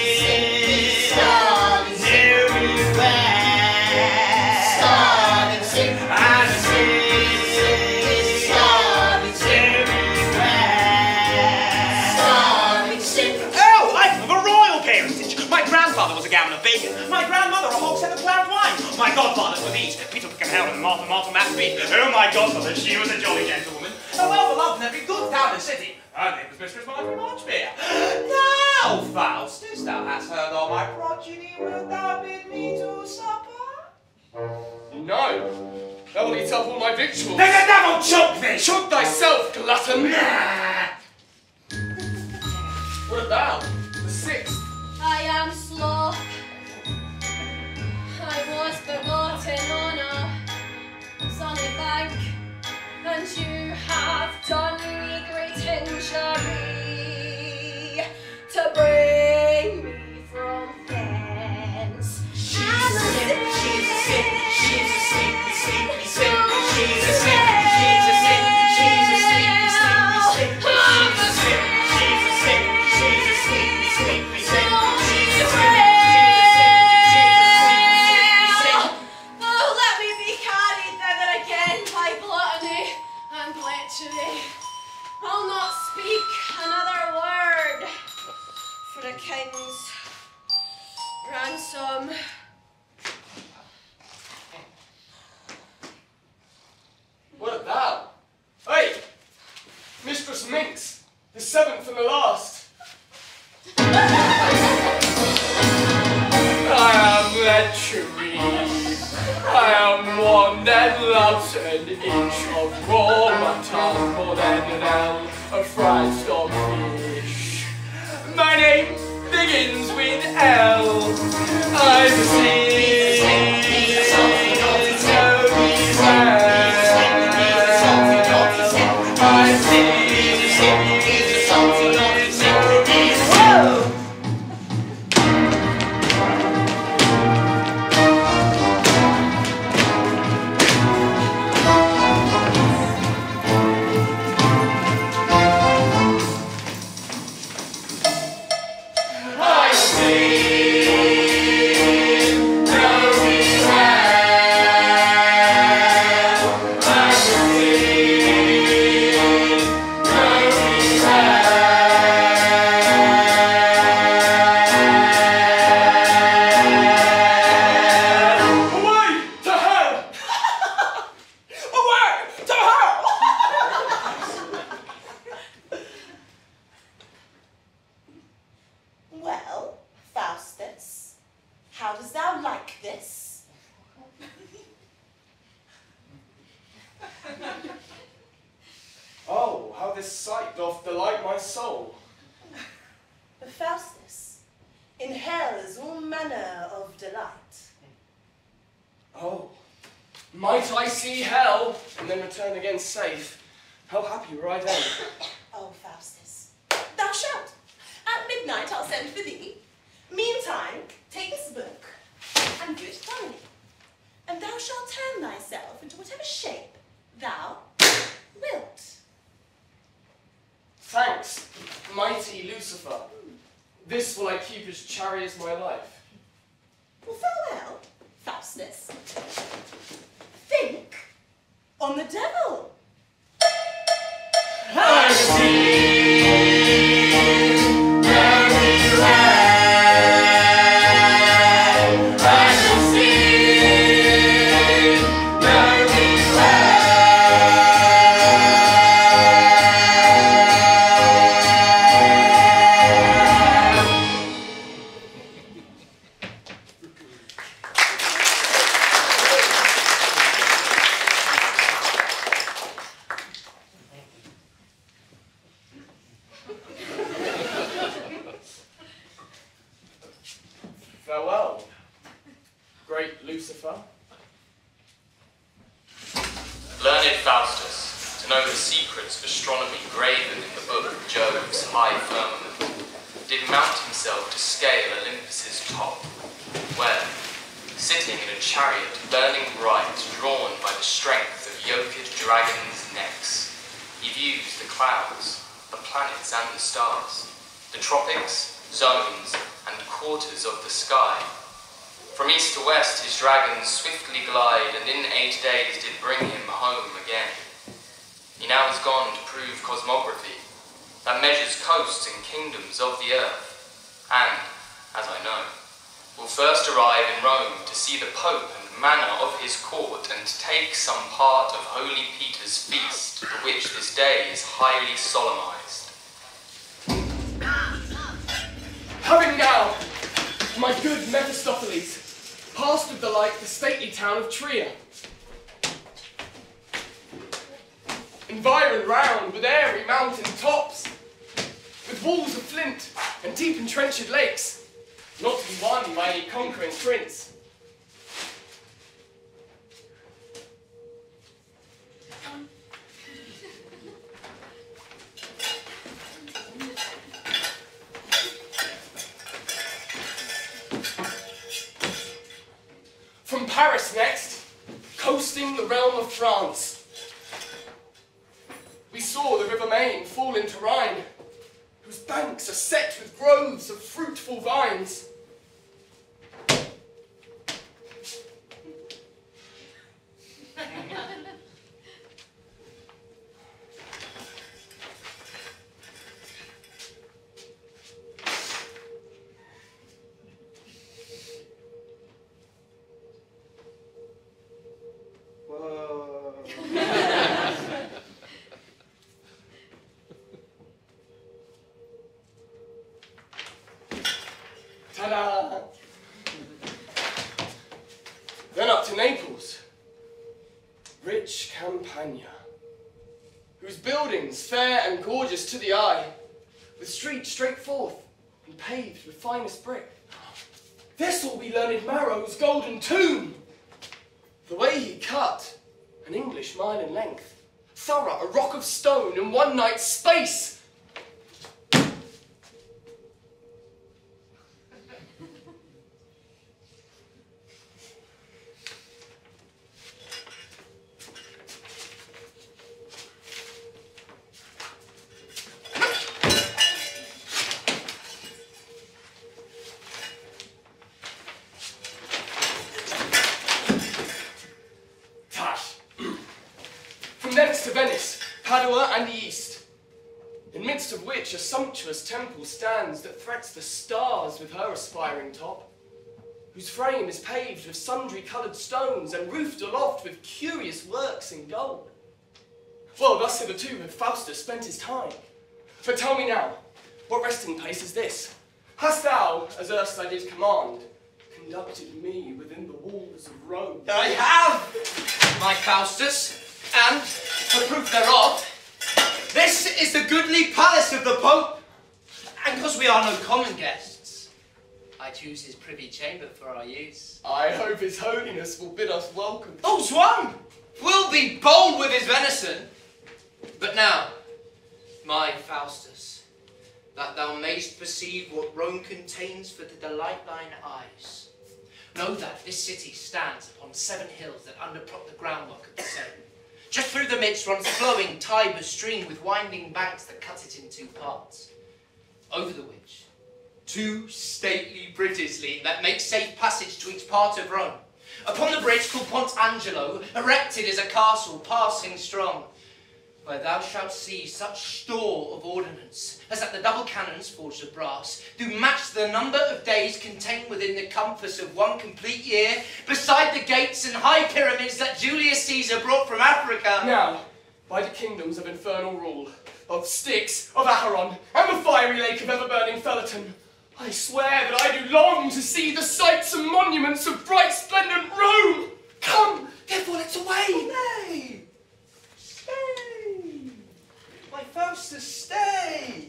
near me well. I'm a sin, near me well. Oh, I'm of a royal parentage. My grandfather was a gammon of bacon. My grandmother a hogshead of claret wine. My godfather were these: Peter Pickenhell and Martha Martha Matsby. Oh, my godmother, she was a jolly gentlewoman. Oh, well beloved in every good town and city. Her name was Mistress Marjorie Marchmere. Now, Faustus, thou hast heard all my progeny. Wilt thou bid me to supper? No, thou will eat up all my victuals. Then the devil choke thee! Choke thyself, glutton! Nah. What thou? The sixth. I am sloth. I was begotten on a sunny bank, and you have done me great injury to bring me from thence. She's a sin, she's a sin, she's a sleepy, sleepy sin. She's a sin, she's a sin, she's a sleepy, sleepy sin. She's a sin, she's a sin, she's a sleepy, sleepy sin. victory. I'll not speak another word for the king's ransom. What art thou? Hey, Mistress Minx, the seventh and the last. I am lechery. I am one that loves an inch of raw mutton more than an ell of fried stockfish. My name begins with L. I'm a sea. I see. Well, Faustus, how dost thou like this? Oh, how this sight doth delight my soul. But Faustus, in hell is all manner of delight. Oh, might I see hell, and then return again safe? How happy were I then. Oh, Faustus, thou shalt. At midnight I'll send for thee. Meantime, take this book and good thoroughly, and thou shalt turn thyself into whatever shape thou wilt. Thanks, mighty Lucifer. This will I keep as chary as my life. Well, farewell, Faustus. Think on the devil. I see. Farewell, great Lucifer. Learned Faustus, to know the secrets of astronomy graven in the book of Jove's high firmament, did mount himself to scale Olympus's top, where, sitting in a chariot burning bright, drawn by the strength of yoked dragons' necks, he views the clouds, the planets and the stars, the tropics, zones, and quarters of the sky. From east to west his dragons swiftly glide, and in eight days did bring him home again. He now is gone to prove cosmography, that measures coasts and kingdoms of the earth, and, as I know, will first arrive in Rome to see the Pope and manner of his court, and take some part of Holy Peter's feast, for which this day is highly solemnized. Having now, my good Mephistopheles, passed with delight the stately town of Trier, environed round with airy mountain tops, with walls of flint and deep entrenched lakes, not to be won by any conquering prince. From Paris next, coasting the realm of France, we saw the river Main fall into Rhine, whose banks are set with groves of fruitful vines. rich Campania, whose buildings fair and gorgeous to the eye, with streets straight forth and paved with finest brick. This will be learned Marrow's golden tomb. The way he cut, an English mile in length, thorough a rock of stone in one night's space. Thence to Venice, Padua and the east, in midst of which a sumptuous temple stands that threats the stars with her aspiring top, whose frame is paved with sundry coloured stones and roofed aloft with curious works in gold. Well, thus hitherto hath Faustus spent his time. But tell me now, what resting place is this? Hast thou, as erst I did command, conducted me within the walls of Rome? I have, my Faustus. And, for proof thereof, this is the goodly palace of the Pope. And because we are no common guests, I choose his privy chamber for our use. I hope his holiness will bid us welcome. Oh, Swan! We'll be bold with his venison. But now, my Faustus, that thou mayst perceive what Rome contains for the delight thine eyes, know that this city stands upon seven hills that underprop the groundwork of the Seine. Just through the midst runs the flowing Tiber stream with winding banks that cut it in two parts. Over the which, two stately bridges lean that make safe passage to each part of Rome. Upon the bridge called Pont Angelo, erected is a castle passing strong, where thou shalt see such store of ordnance as that the double cannons forged of brass do match the number of days contained within the compass of one complete year, beside the gates and high pyramids that Julius Caesar brought from Africa. Now, by the kingdoms of infernal rule, of Styx, of Acheron, and the fiery lake of ever-burning Phaeton, I swear that I do long to see the sights and monuments of bright, splendid Rome. Come, therefore let's away. Nay, stay. My Faustus, stay!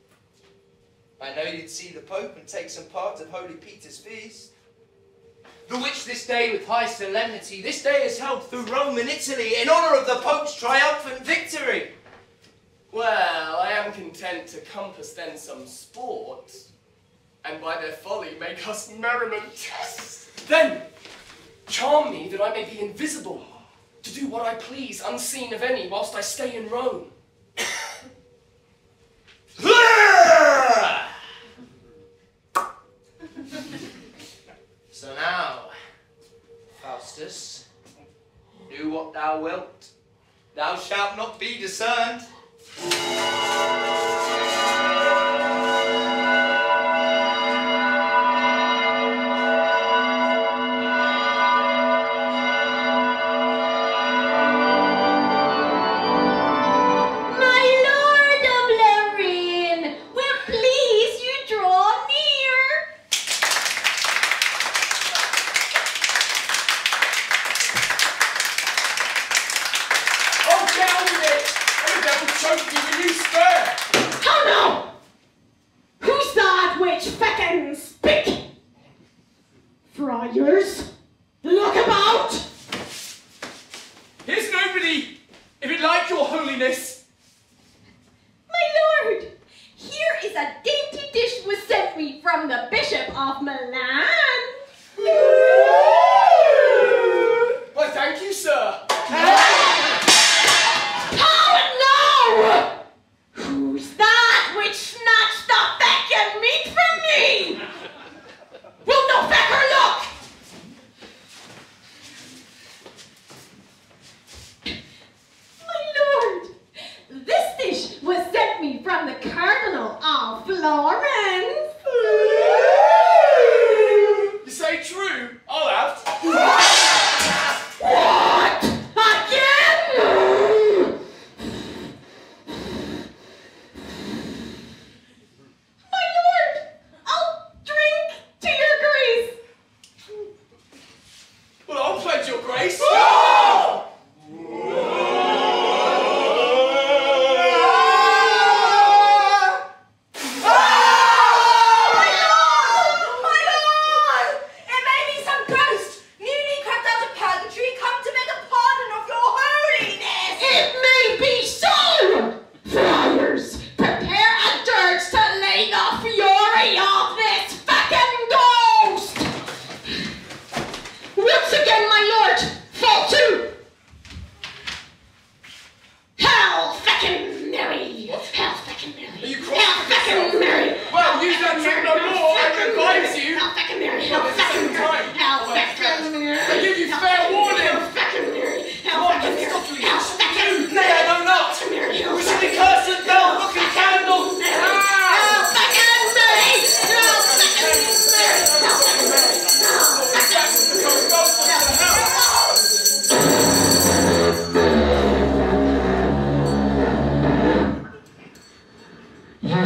I know you'd see the Pope and take some part of Holy Peter's feast, the which this day with high solemnity, this day is held through Rome and Italy in honour of the Pope's triumphant victory. Well, I am content to compass then some sport, and by their folly make us merriment. Then, charm me that I may be invisible, to do what I please, unseen of any, whilst I stay in Rome. So now, Faustus, do what thou wilt. Thou shalt not be discerned. Friars, look about! Here's nobody, if it like your holiness. My lord, here is a dainty dish was sent me from the Bishop of Milan. Why, thank you, sir. Oh, no! Who's that which snatched the feckin' meat from me? Will no fecker look? My lord, this dish was sent me from the Cardinal of Florence. You say true? I'll have. What? Again? My lord, I'll drink to your grace. Well, I'll pledge your grace. Oh!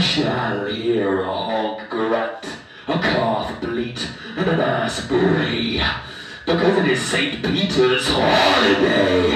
shall hear a hog grunt, a calf bleat, and an ass bray, because it is Saint Peter's holiday.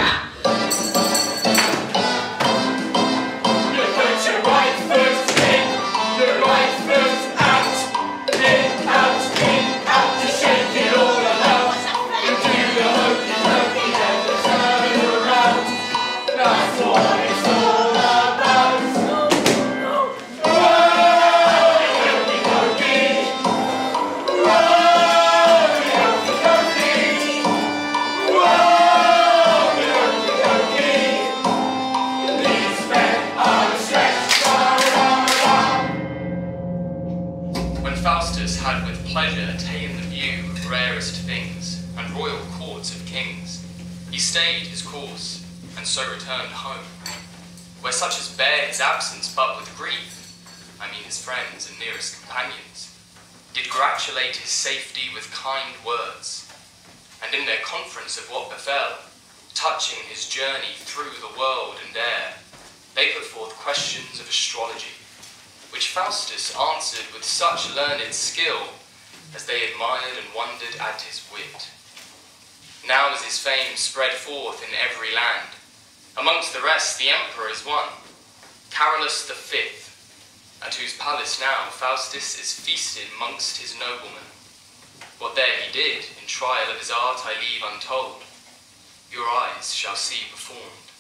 So returned home, where such as bear his absence but with grief, I mean his friends and nearest companions, did gratulate his safety with kind words, and in their conference of what befell, touching his journey through the world and air, they put forth questions of astrology, which Faustus answered with such learned skill, as they admired and wondered at his wit. Now as his fame spread forth in every land, amongst the rest, the emperor is one, Carolus the Fifth, at whose palace now Faustus is feasted mongst his noblemen. What there he did, in trial of his art, I leave untold. Your eyes shall see performed.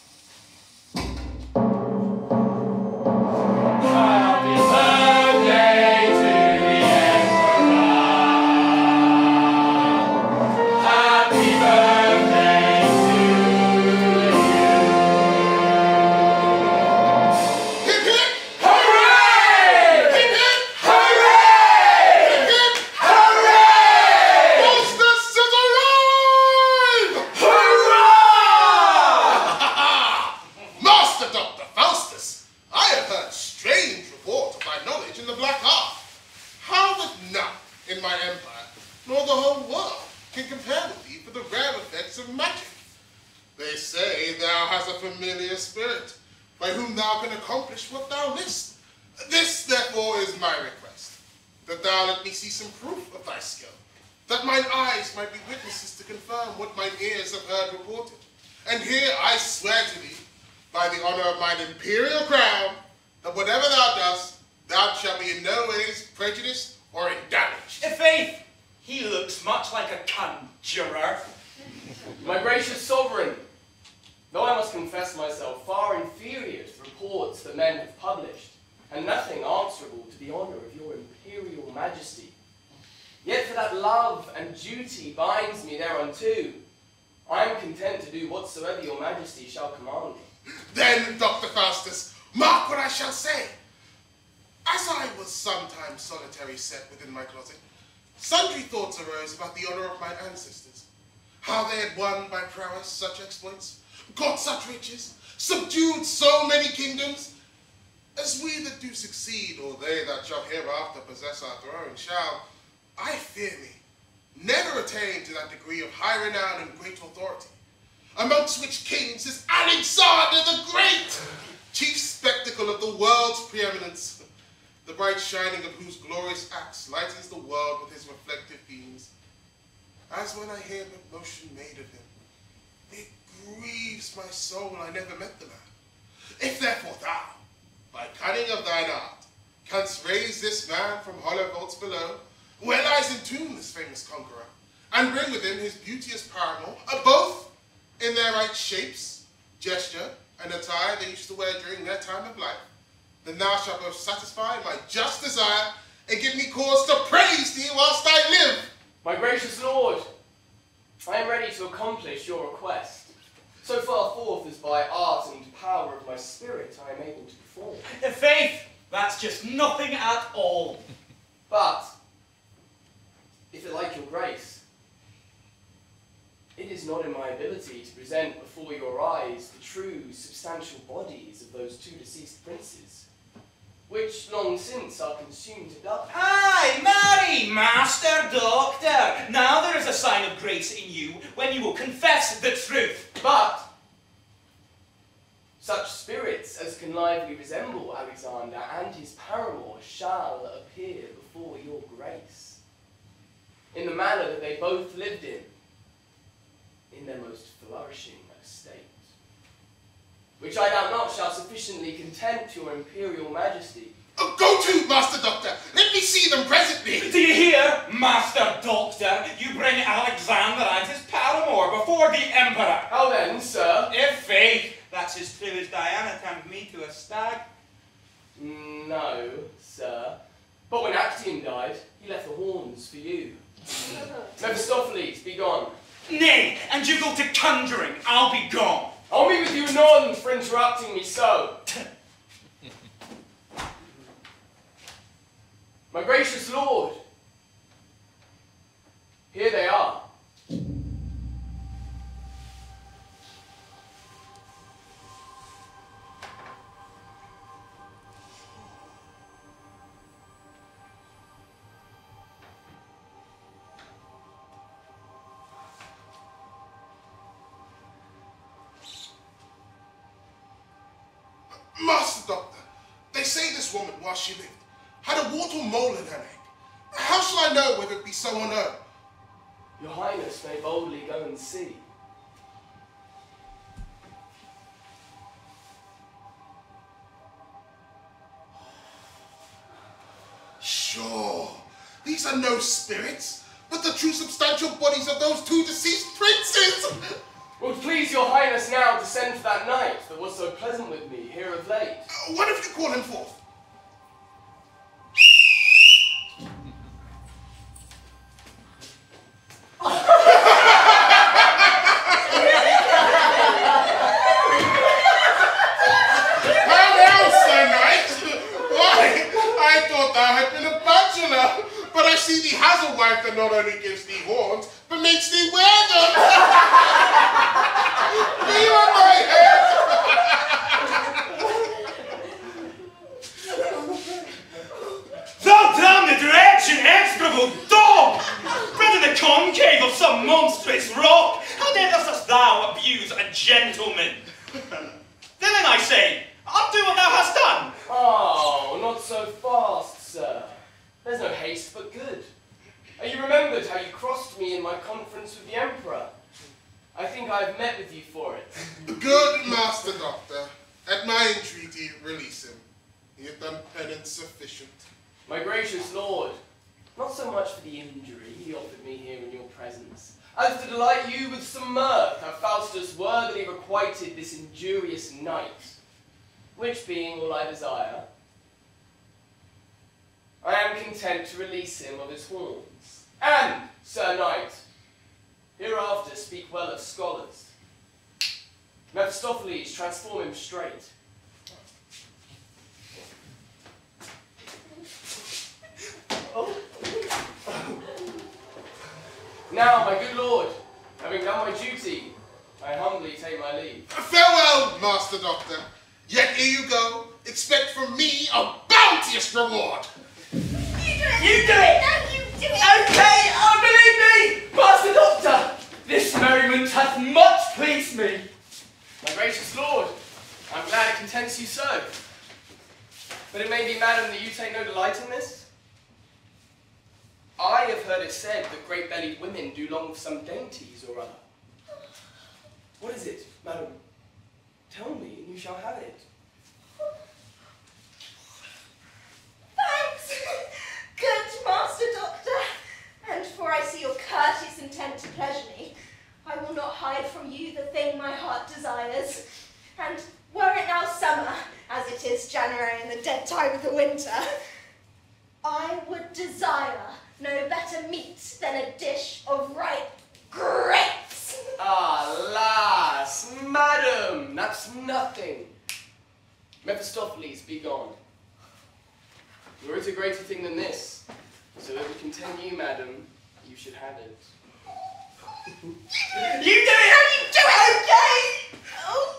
Happy birthday to the emperor. Happy birthday to you. Hip hip! Hooray! Hip hip! Hooray! Hip hip! Hooray! Faustus is alive! Hurrah! Master Doctor Faustus, I have heard strange reports of thy knowledge in the black art. How that none in my empire, nor the whole world, can compare with thee for the rare effects of magic. They say thou hast a familiar spirit, by whom thou can accomplish what thou list. This, therefore, is my request, that thou let me see some proof of thy skill, that mine eyes might be witnesses to confirm what mine ears have heard reported. And here I swear to thee, by the honor of mine imperial crown, that whatever thou dost, thou shalt be in no ways prejudiced or endamaged. I' faith, he looks much like a conjurer. My gracious sovereign, though I must confess myself far inferior to the reports that men have published, and nothing answerable to the honour of your imperial majesty, yet for that love and duty binds me thereunto, I am content to do whatsoever your majesty shall command me. Then, Doctor Faustus, mark what I shall say. As I was sometimes solitary set within my closet, sundry thoughts arose about the honor of my ancestors, how they had won by prowess such exploits, got such riches, subdued so many kingdoms, as we that do succeed, or they that shall hereafter possess our throne, shall, I fear me, never attain to that degree of high renown and great authority, amongst which kings is Alexander the Great, chief spectacle of the world's preeminence, the bright shining of whose glorious acts lightens the world with his reflective beams. As when I hear what motion made of him, it grieves my soul I never met the man. If therefore thou, by cunning of thine art, canst raise this man from hollow vaults below, where lies entombed this famous conqueror, and bring with him his beauteous paramour, uh, both in their right shapes, gesture, and attire they used to wear during their time of life, then thou shalt both satisfy my just desire, and give me cause to praise thee whilst I live. My gracious lord, I am ready to accomplish your request. So far forth as by art and power of my spirit I am able to perform. I' faith, that's just nothing at all. But, if it like your grace, it is not in my ability to present before your eyes the true substantial bodies of those two deceased princes, which long since are consumed to dust. Aye, marry, Master Doctor. Now there is a sign of grace in you when you will confess the truth. But such spirits spirits as can lively resemble Alexander and his paramour shall appear before your grace, in the manner that they both lived in, in their most flourishing estate, which I doubt not shall sufficiently content your imperial majesty. Oh, go to, Master Doctor. Let me see them presently. Do you hear, Master Doctor? You bring Alexander and his paramour before the Emperor. How then, sir? If faith, that's as true as Diana turned me to a stag. No, sir. But when Actaeon died, he left the horns for you. Mephistopheles, be gone. Nay, and you go to conjuring, I'll be gone. I'll meet with you anon for interrupting me so. My gracious lord, here they are. Master Doctor, they say this woman, while she lived, had a wart or mole in her neck. How shall I know whether it be so or no? Your Highness may boldly go and see. Sure, these are no spirits, but the true substantial bodies of those two deceased princes. Would please your Highness now to send for that knight that was so pleasant with me here of late? Uh, what if you call him forth? But I see thee has a wife that not only gives thee horns, but makes thee wear them. Be on my head. Thou damned wretch and execrable dog! Bred in the concave of some monstrous rock, how dare dost thou abuse a gentleman? Villain, I say, undo what thou hast done. Oh, not so fast, sir. There's no haste but good. Uh, you remembered how you crossed me in my conference with the Emperor. I think I've met with you for it. Good, Master Doctor. At my entreaty, release him. He hath done penance sufficient. My gracious lord, not so much for the injury he offered me here in your presence, as to delight you with some mirth, how Faustus worthily requited this injurious knight, which being all I desire, I am content to release him of his horns. And, Sir Knight, hereafter speak well of scholars. Mephistopheles, transform him straight. Oh. Now, my good lord, having done my duty, I humbly take my leave. Farewell, Master Doctor. Yet here you go. Expect from me a bounteous reward. You do it! No, you do it! Okay, oh, believe me, Master Doctor, this merriment hath much pleased me. My gracious lord, I'm glad it contents you so. But it may be, madam, that you take no delight in this. I have heard it said that great-bellied women do long for some dainties or other. What is it, madam? Tell me, and you shall have it. Thanks, good Master Doctor. And for I see your courteous intent to pleasure me, I will not hide from you the thing my heart desires. And were it now summer, as it is January in the dead time of the winter, I would desire no better meat than a dish of ripe grapes. Alas, madam, that's nothing. Mephistopheles, be gone. Were it a greater thing than this, so it would content you, madam, you should have it. You do it! No, you do it, okay? Oh.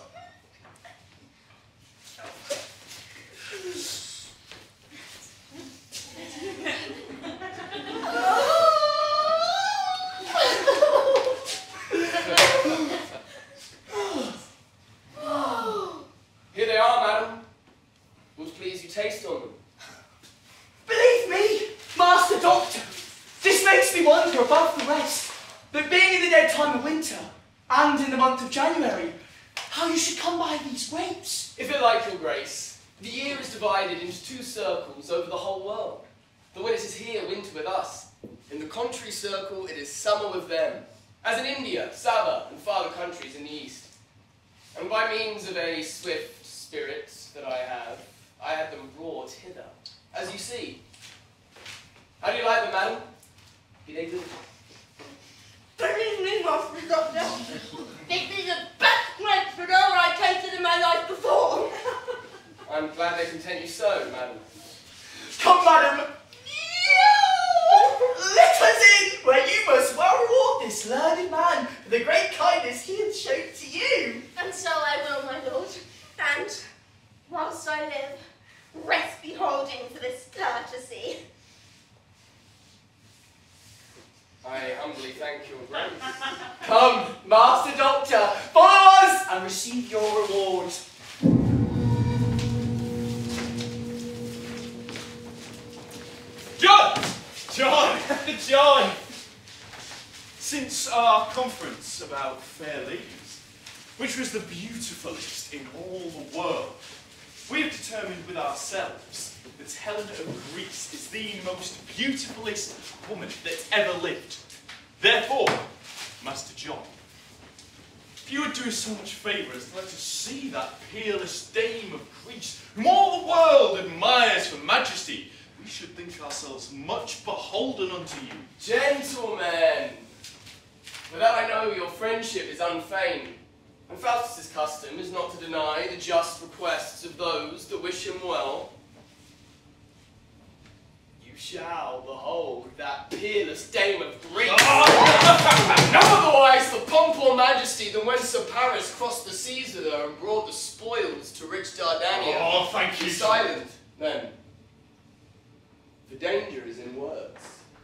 Here they are, madam. time of winter, and in the month of January, how you should come by these grapes. If it like your grace, the year is divided into two circles over the whole world. The winter is here, winter with us. In the contrary circle, it is summer with them. As in India, Saba, and farther countries in the east. And by means of a swift spirit that I have, I had them brought hither, as you see. How do you like them, madam? Be they good? Good evening, Master Doctor. Think these are the best grapes for all I tasted in my life before. I'm glad they content you so, madam. Come, madam. Let us in, where you must well reward this learned man for the great kindness he hath shown to you. And so I will, my lord. And, whilst I live, rest beholding for this courtesy. I humbly thank your grace. Come, Master Doctor, follow us and receive your reward. John! John! John! Since our conference about fair ladies, which was the beautifulest in all the world, we have determined with ourselves that Helena of Greece is the most beautifulest woman that ever lived. Therefore, Master John, if you would do us so much favour as to let us see that peerless dame of Greece, whom all the world admires for majesty, we should think ourselves much beholden unto you. Gentlemen, for that I know your friendship is unfeigned, and Faustus' custom is not to deny the just requests of those that wish him well. You shall behold that peerless dame of Greece. No otherwise the pomp or majesty than when Sir Paris crossed the seas with her and brought the spoils to rich Dardania. Oh, thank you. Be silent, then. The danger is in words.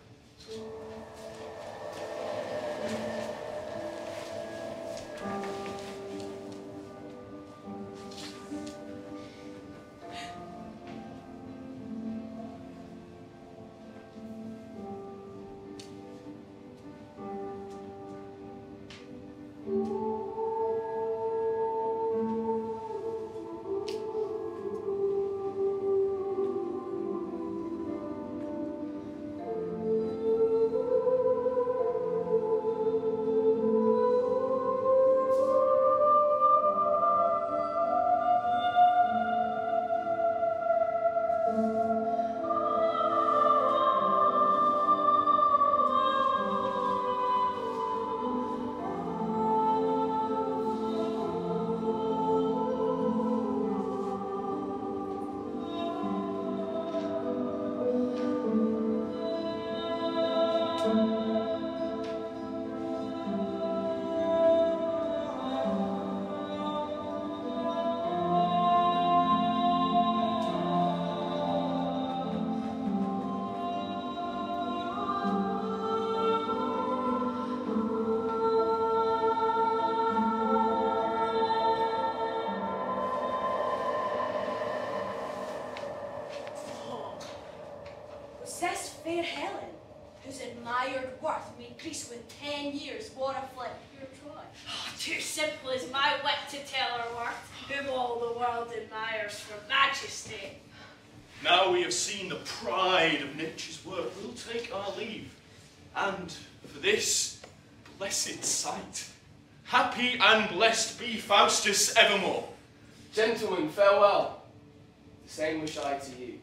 Fair Helen, whose admired worth made Greece with ten years war of fled pure Troy. Oh, too simple is my wit to tell her worth, whom all the world admires for majesty. Now we have seen the pride of nature's work, we'll take our leave. And for this blessed sight, happy and blessed be Faustus evermore. Gentlemen, farewell. The same wish I to you.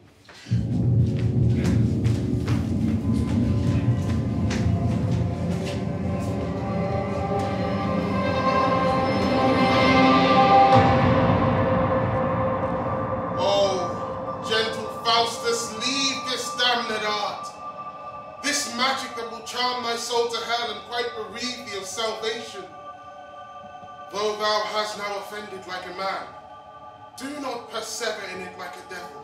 Charm thy soul to hell and quite bereave thee of salvation. Though thou hast now offended like a man, do not persever in it like a devil.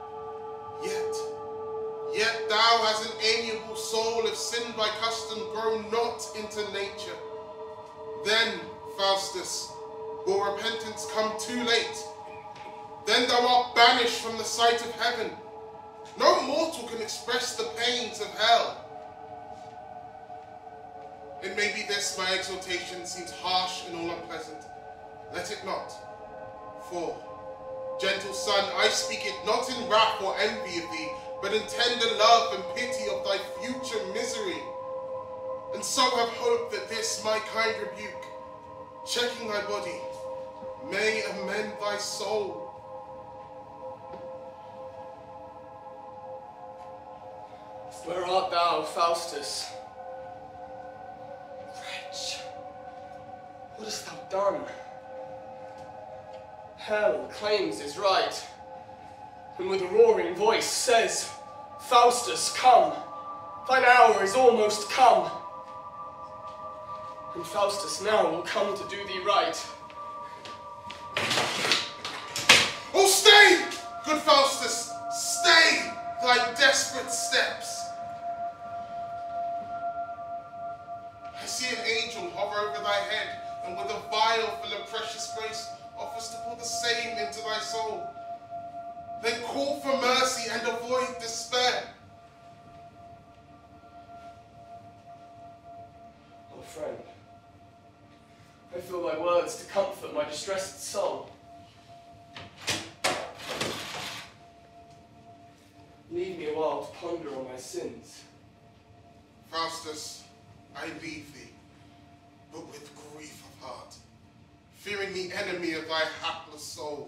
Yet, yet thou as an amiable soul, if sin by custom grow not into nature. Then, Faustus, will repentance come too late? Then thou art banished from the sight of heaven. No mortal can express the pains of hell. It may be this, my exhortation seems harsh and all unpleasant. Let it not. For, gentle son, I speak it not in wrath or envy of thee, but in tender love and pity of thy future misery. And so have hope that this, my kind rebuke, checking thy body, may amend thy soul. Where art thou, Faustus? Wretch, what hast thou done? Hell claims his right, and with a roaring voice says, Faustus, come, thine hour is almost come. And Faustus now will come to do thee right. Oh, stay, good Faustus, stay thy desperate steps. I see an angel hover over thy head, and with a vial full of precious grace offers to pour the same into thy soul. Then call for mercy and avoid despair. Oh, friend, I feel thy words to comfort my distressed soul. Leave me a while to ponder on my sins. Faustus, I leave thee, but with grief of heart, fearing the enemy of thy hapless soul.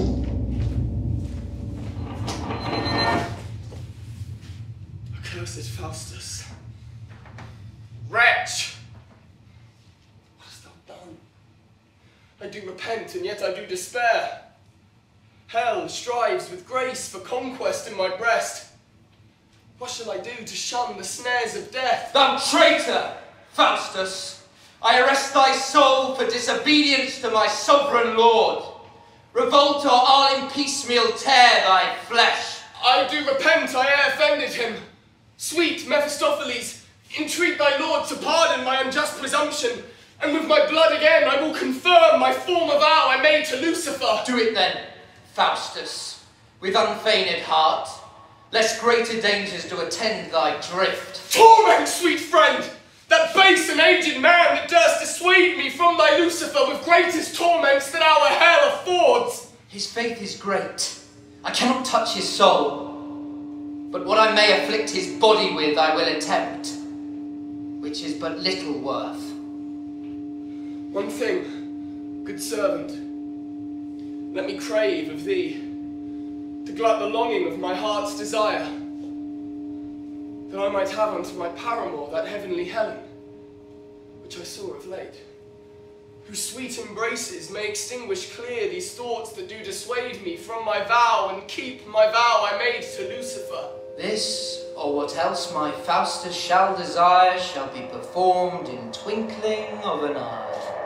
Accursed Faustus. Wretch! What hast thou done? I do repent, and yet I do despair. Hell strives with grace for conquest in my breast. What shall I do to shun the snares of death? Thou traitor, Faustus, I arrest thy soul for disobedience to my sovereign lord. Revolt, or I'll in piecemeal tear thy flesh. I do repent I e'er offended him. Sweet Mephistopheles, entreat thy lord to pardon my unjust presumption, and with my blood again I will confirm my former vow I made to Lucifer. Do it then, Faustus, with unfeigned heart, lest greater dangers do attend thy drift. Torment, sweet friend! That base and aged man that durst dissuade me from thy Lucifer with greatest torments that our hell affords. His faith is great. I cannot touch his soul. But what I may afflict his body with I will attempt, which is but little worth. One thing, good servant, let me crave of thee, to glut the longing of my heart's desire, that I might have unto my paramour that heavenly Helen, which I saw of late, whose sweet embraces may extinguish clear these thoughts that do dissuade me from my vow and keep my vow I made to Lucifer. This, or what else my Faustus shall desire, shall be performed in twinkling of an eye.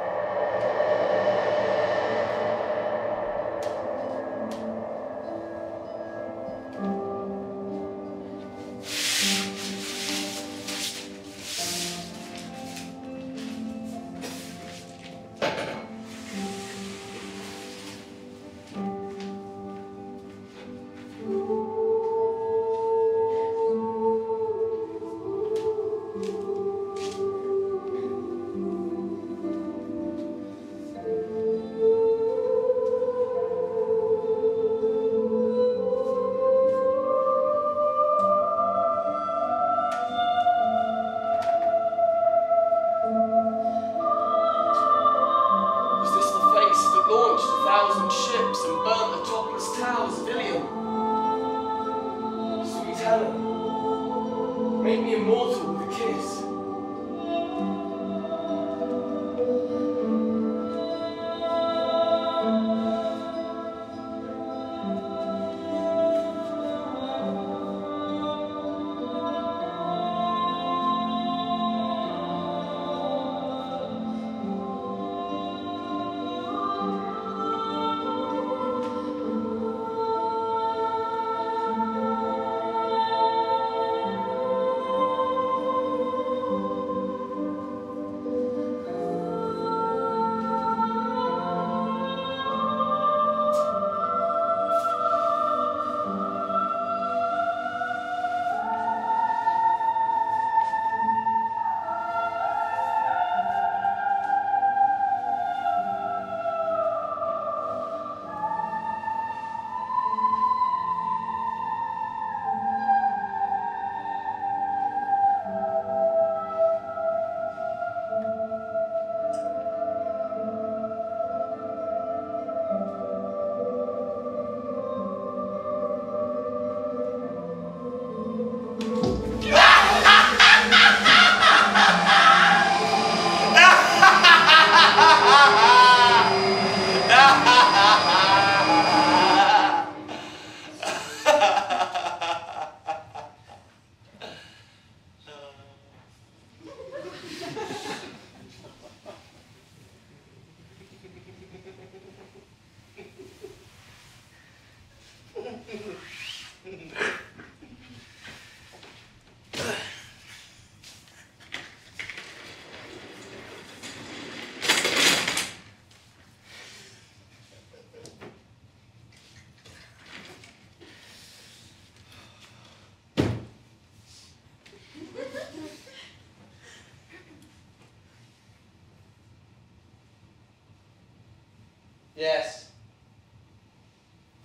Make me immortal with a kiss.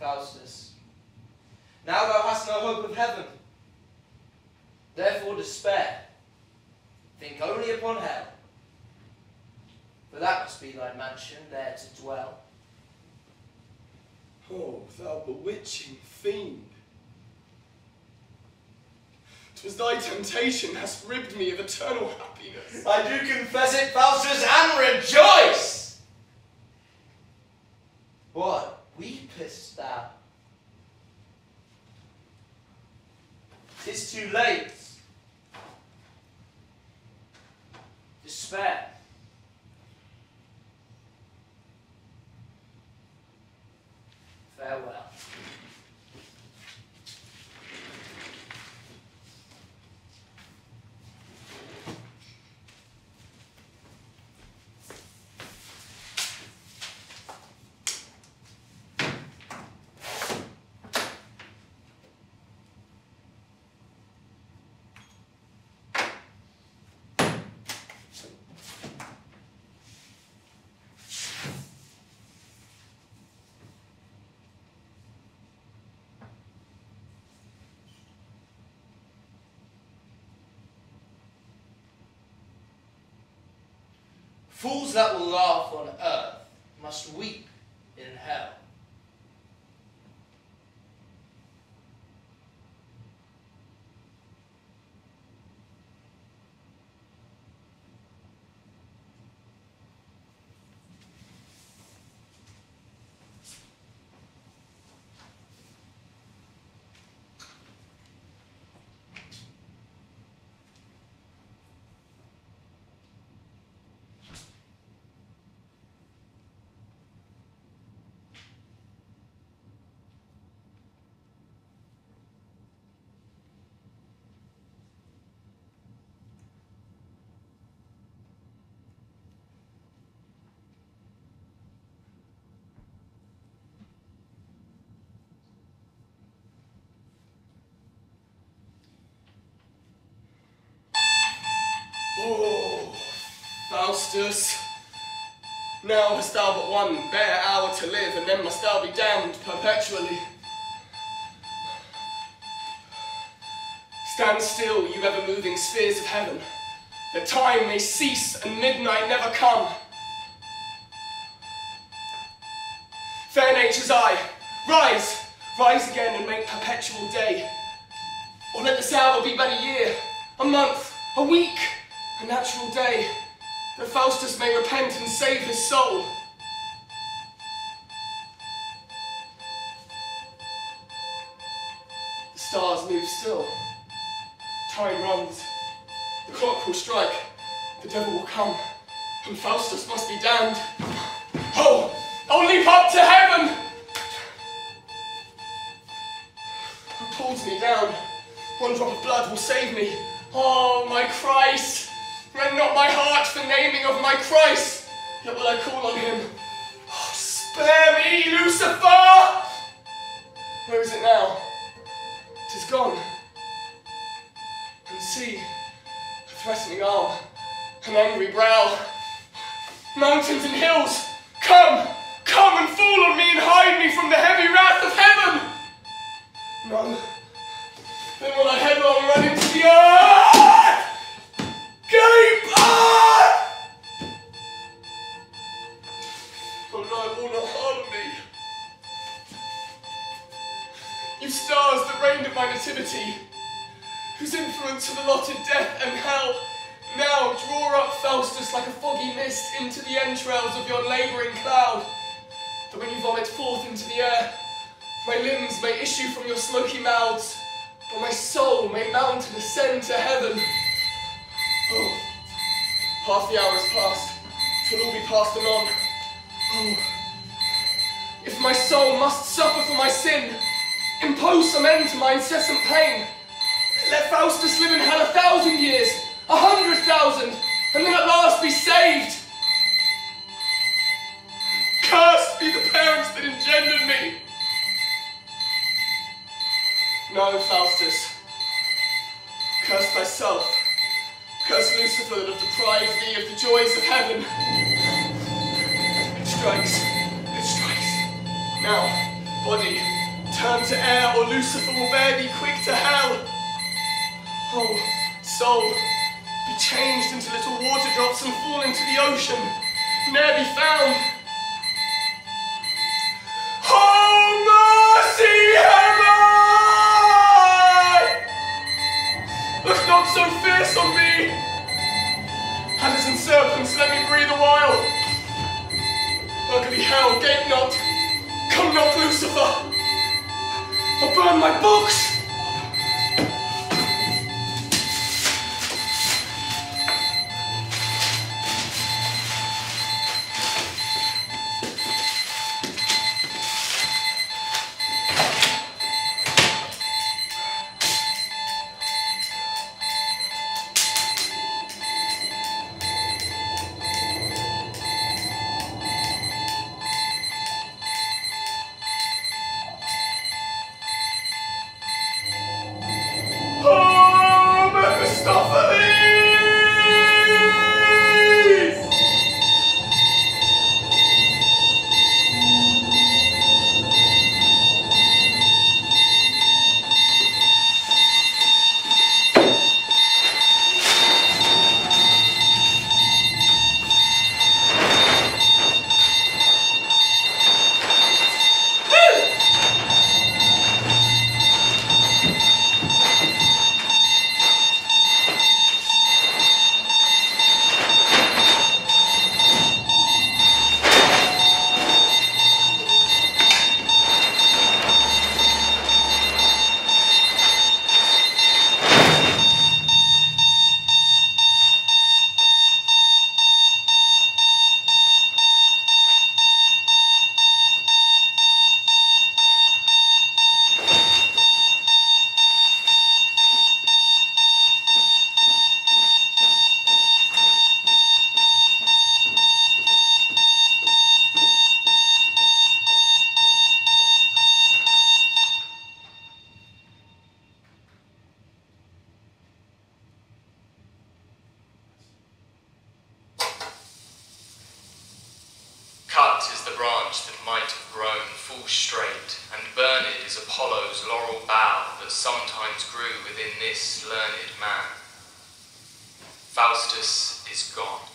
Faustus. Now thou hast no hope of heaven. Therefore despair. Think only upon hell. For that must be thy mansion, there to dwell. Oh, thou bewitching fiend. 'Twas thy temptation hast ribbed me of eternal happiness. I do confess it, Faustus, and rejoice! What, weepest thou? 'Tis too late. Despair. Farewell. Fools that will laugh on earth must weep in hell. Oh, Faustus, now hast thou but one bare hour to live, and then must thou be damned perpetually. Stand still, you ever-moving spheres of heaven, that time may cease and midnight never come. Fair nature's eye, rise, rise again and make perpetual day. Or let this hour be but a year, a month, a week, a natural day, that Faustus may repent and save his soul. The stars move still. Time runs. The clock will strike. The devil will come. And Faustus must be damned. Oh! I'll leap up to heaven! Who pulls me down? One drop of blood will save me. Oh, my Christ! Rend not my heart for naming of my Christ, yet will I call on him. Oh, spare me, Lucifer! Where is it now? It is gone. And see, a threatening arm, an angry brow. Mountains and hills, come, come and fall on me and hide me from the heavy wrath of heaven! No, then will I headlong run into the earth! Gape on! Oh no, it will not harm me. You stars that reigned at my nativity, whose influence have allotted death and hell, now draw up Faustus like a foggy mist into the entrails of your labouring cloud, that when you vomit forth into the air, my limbs may issue from your smoky mouths, but my soul may mount and ascend to heaven. Oh, half the hour is past, till all be past anon. Oh, if my soul must suffer for my sin, impose some end to my incessant pain. Let Faustus live in hell a thousand years, a hundred thousand, and then at last be saved. Cursed be the parents that engendered me. No, Faustus, curse thyself. Curse Lucifer that have deprived thee of the joys of heaven. It strikes, it strikes. Now, Body, turn to air, or Lucifer will bear thee quick to hell. Oh, soul, be changed into little water drops and fall into the ocean, ne'er be found. Oh, mercy, heaven! Look not so fierce on me. Adders and serpents, let me breathe a while. Ugly hell, gape not. Come not, Lucifer. I'll burn my books. Cut is the branch that might have grown full straight, and burned is Apollo's laurel bough that sometimes grew within this learned man. Faustus is gone.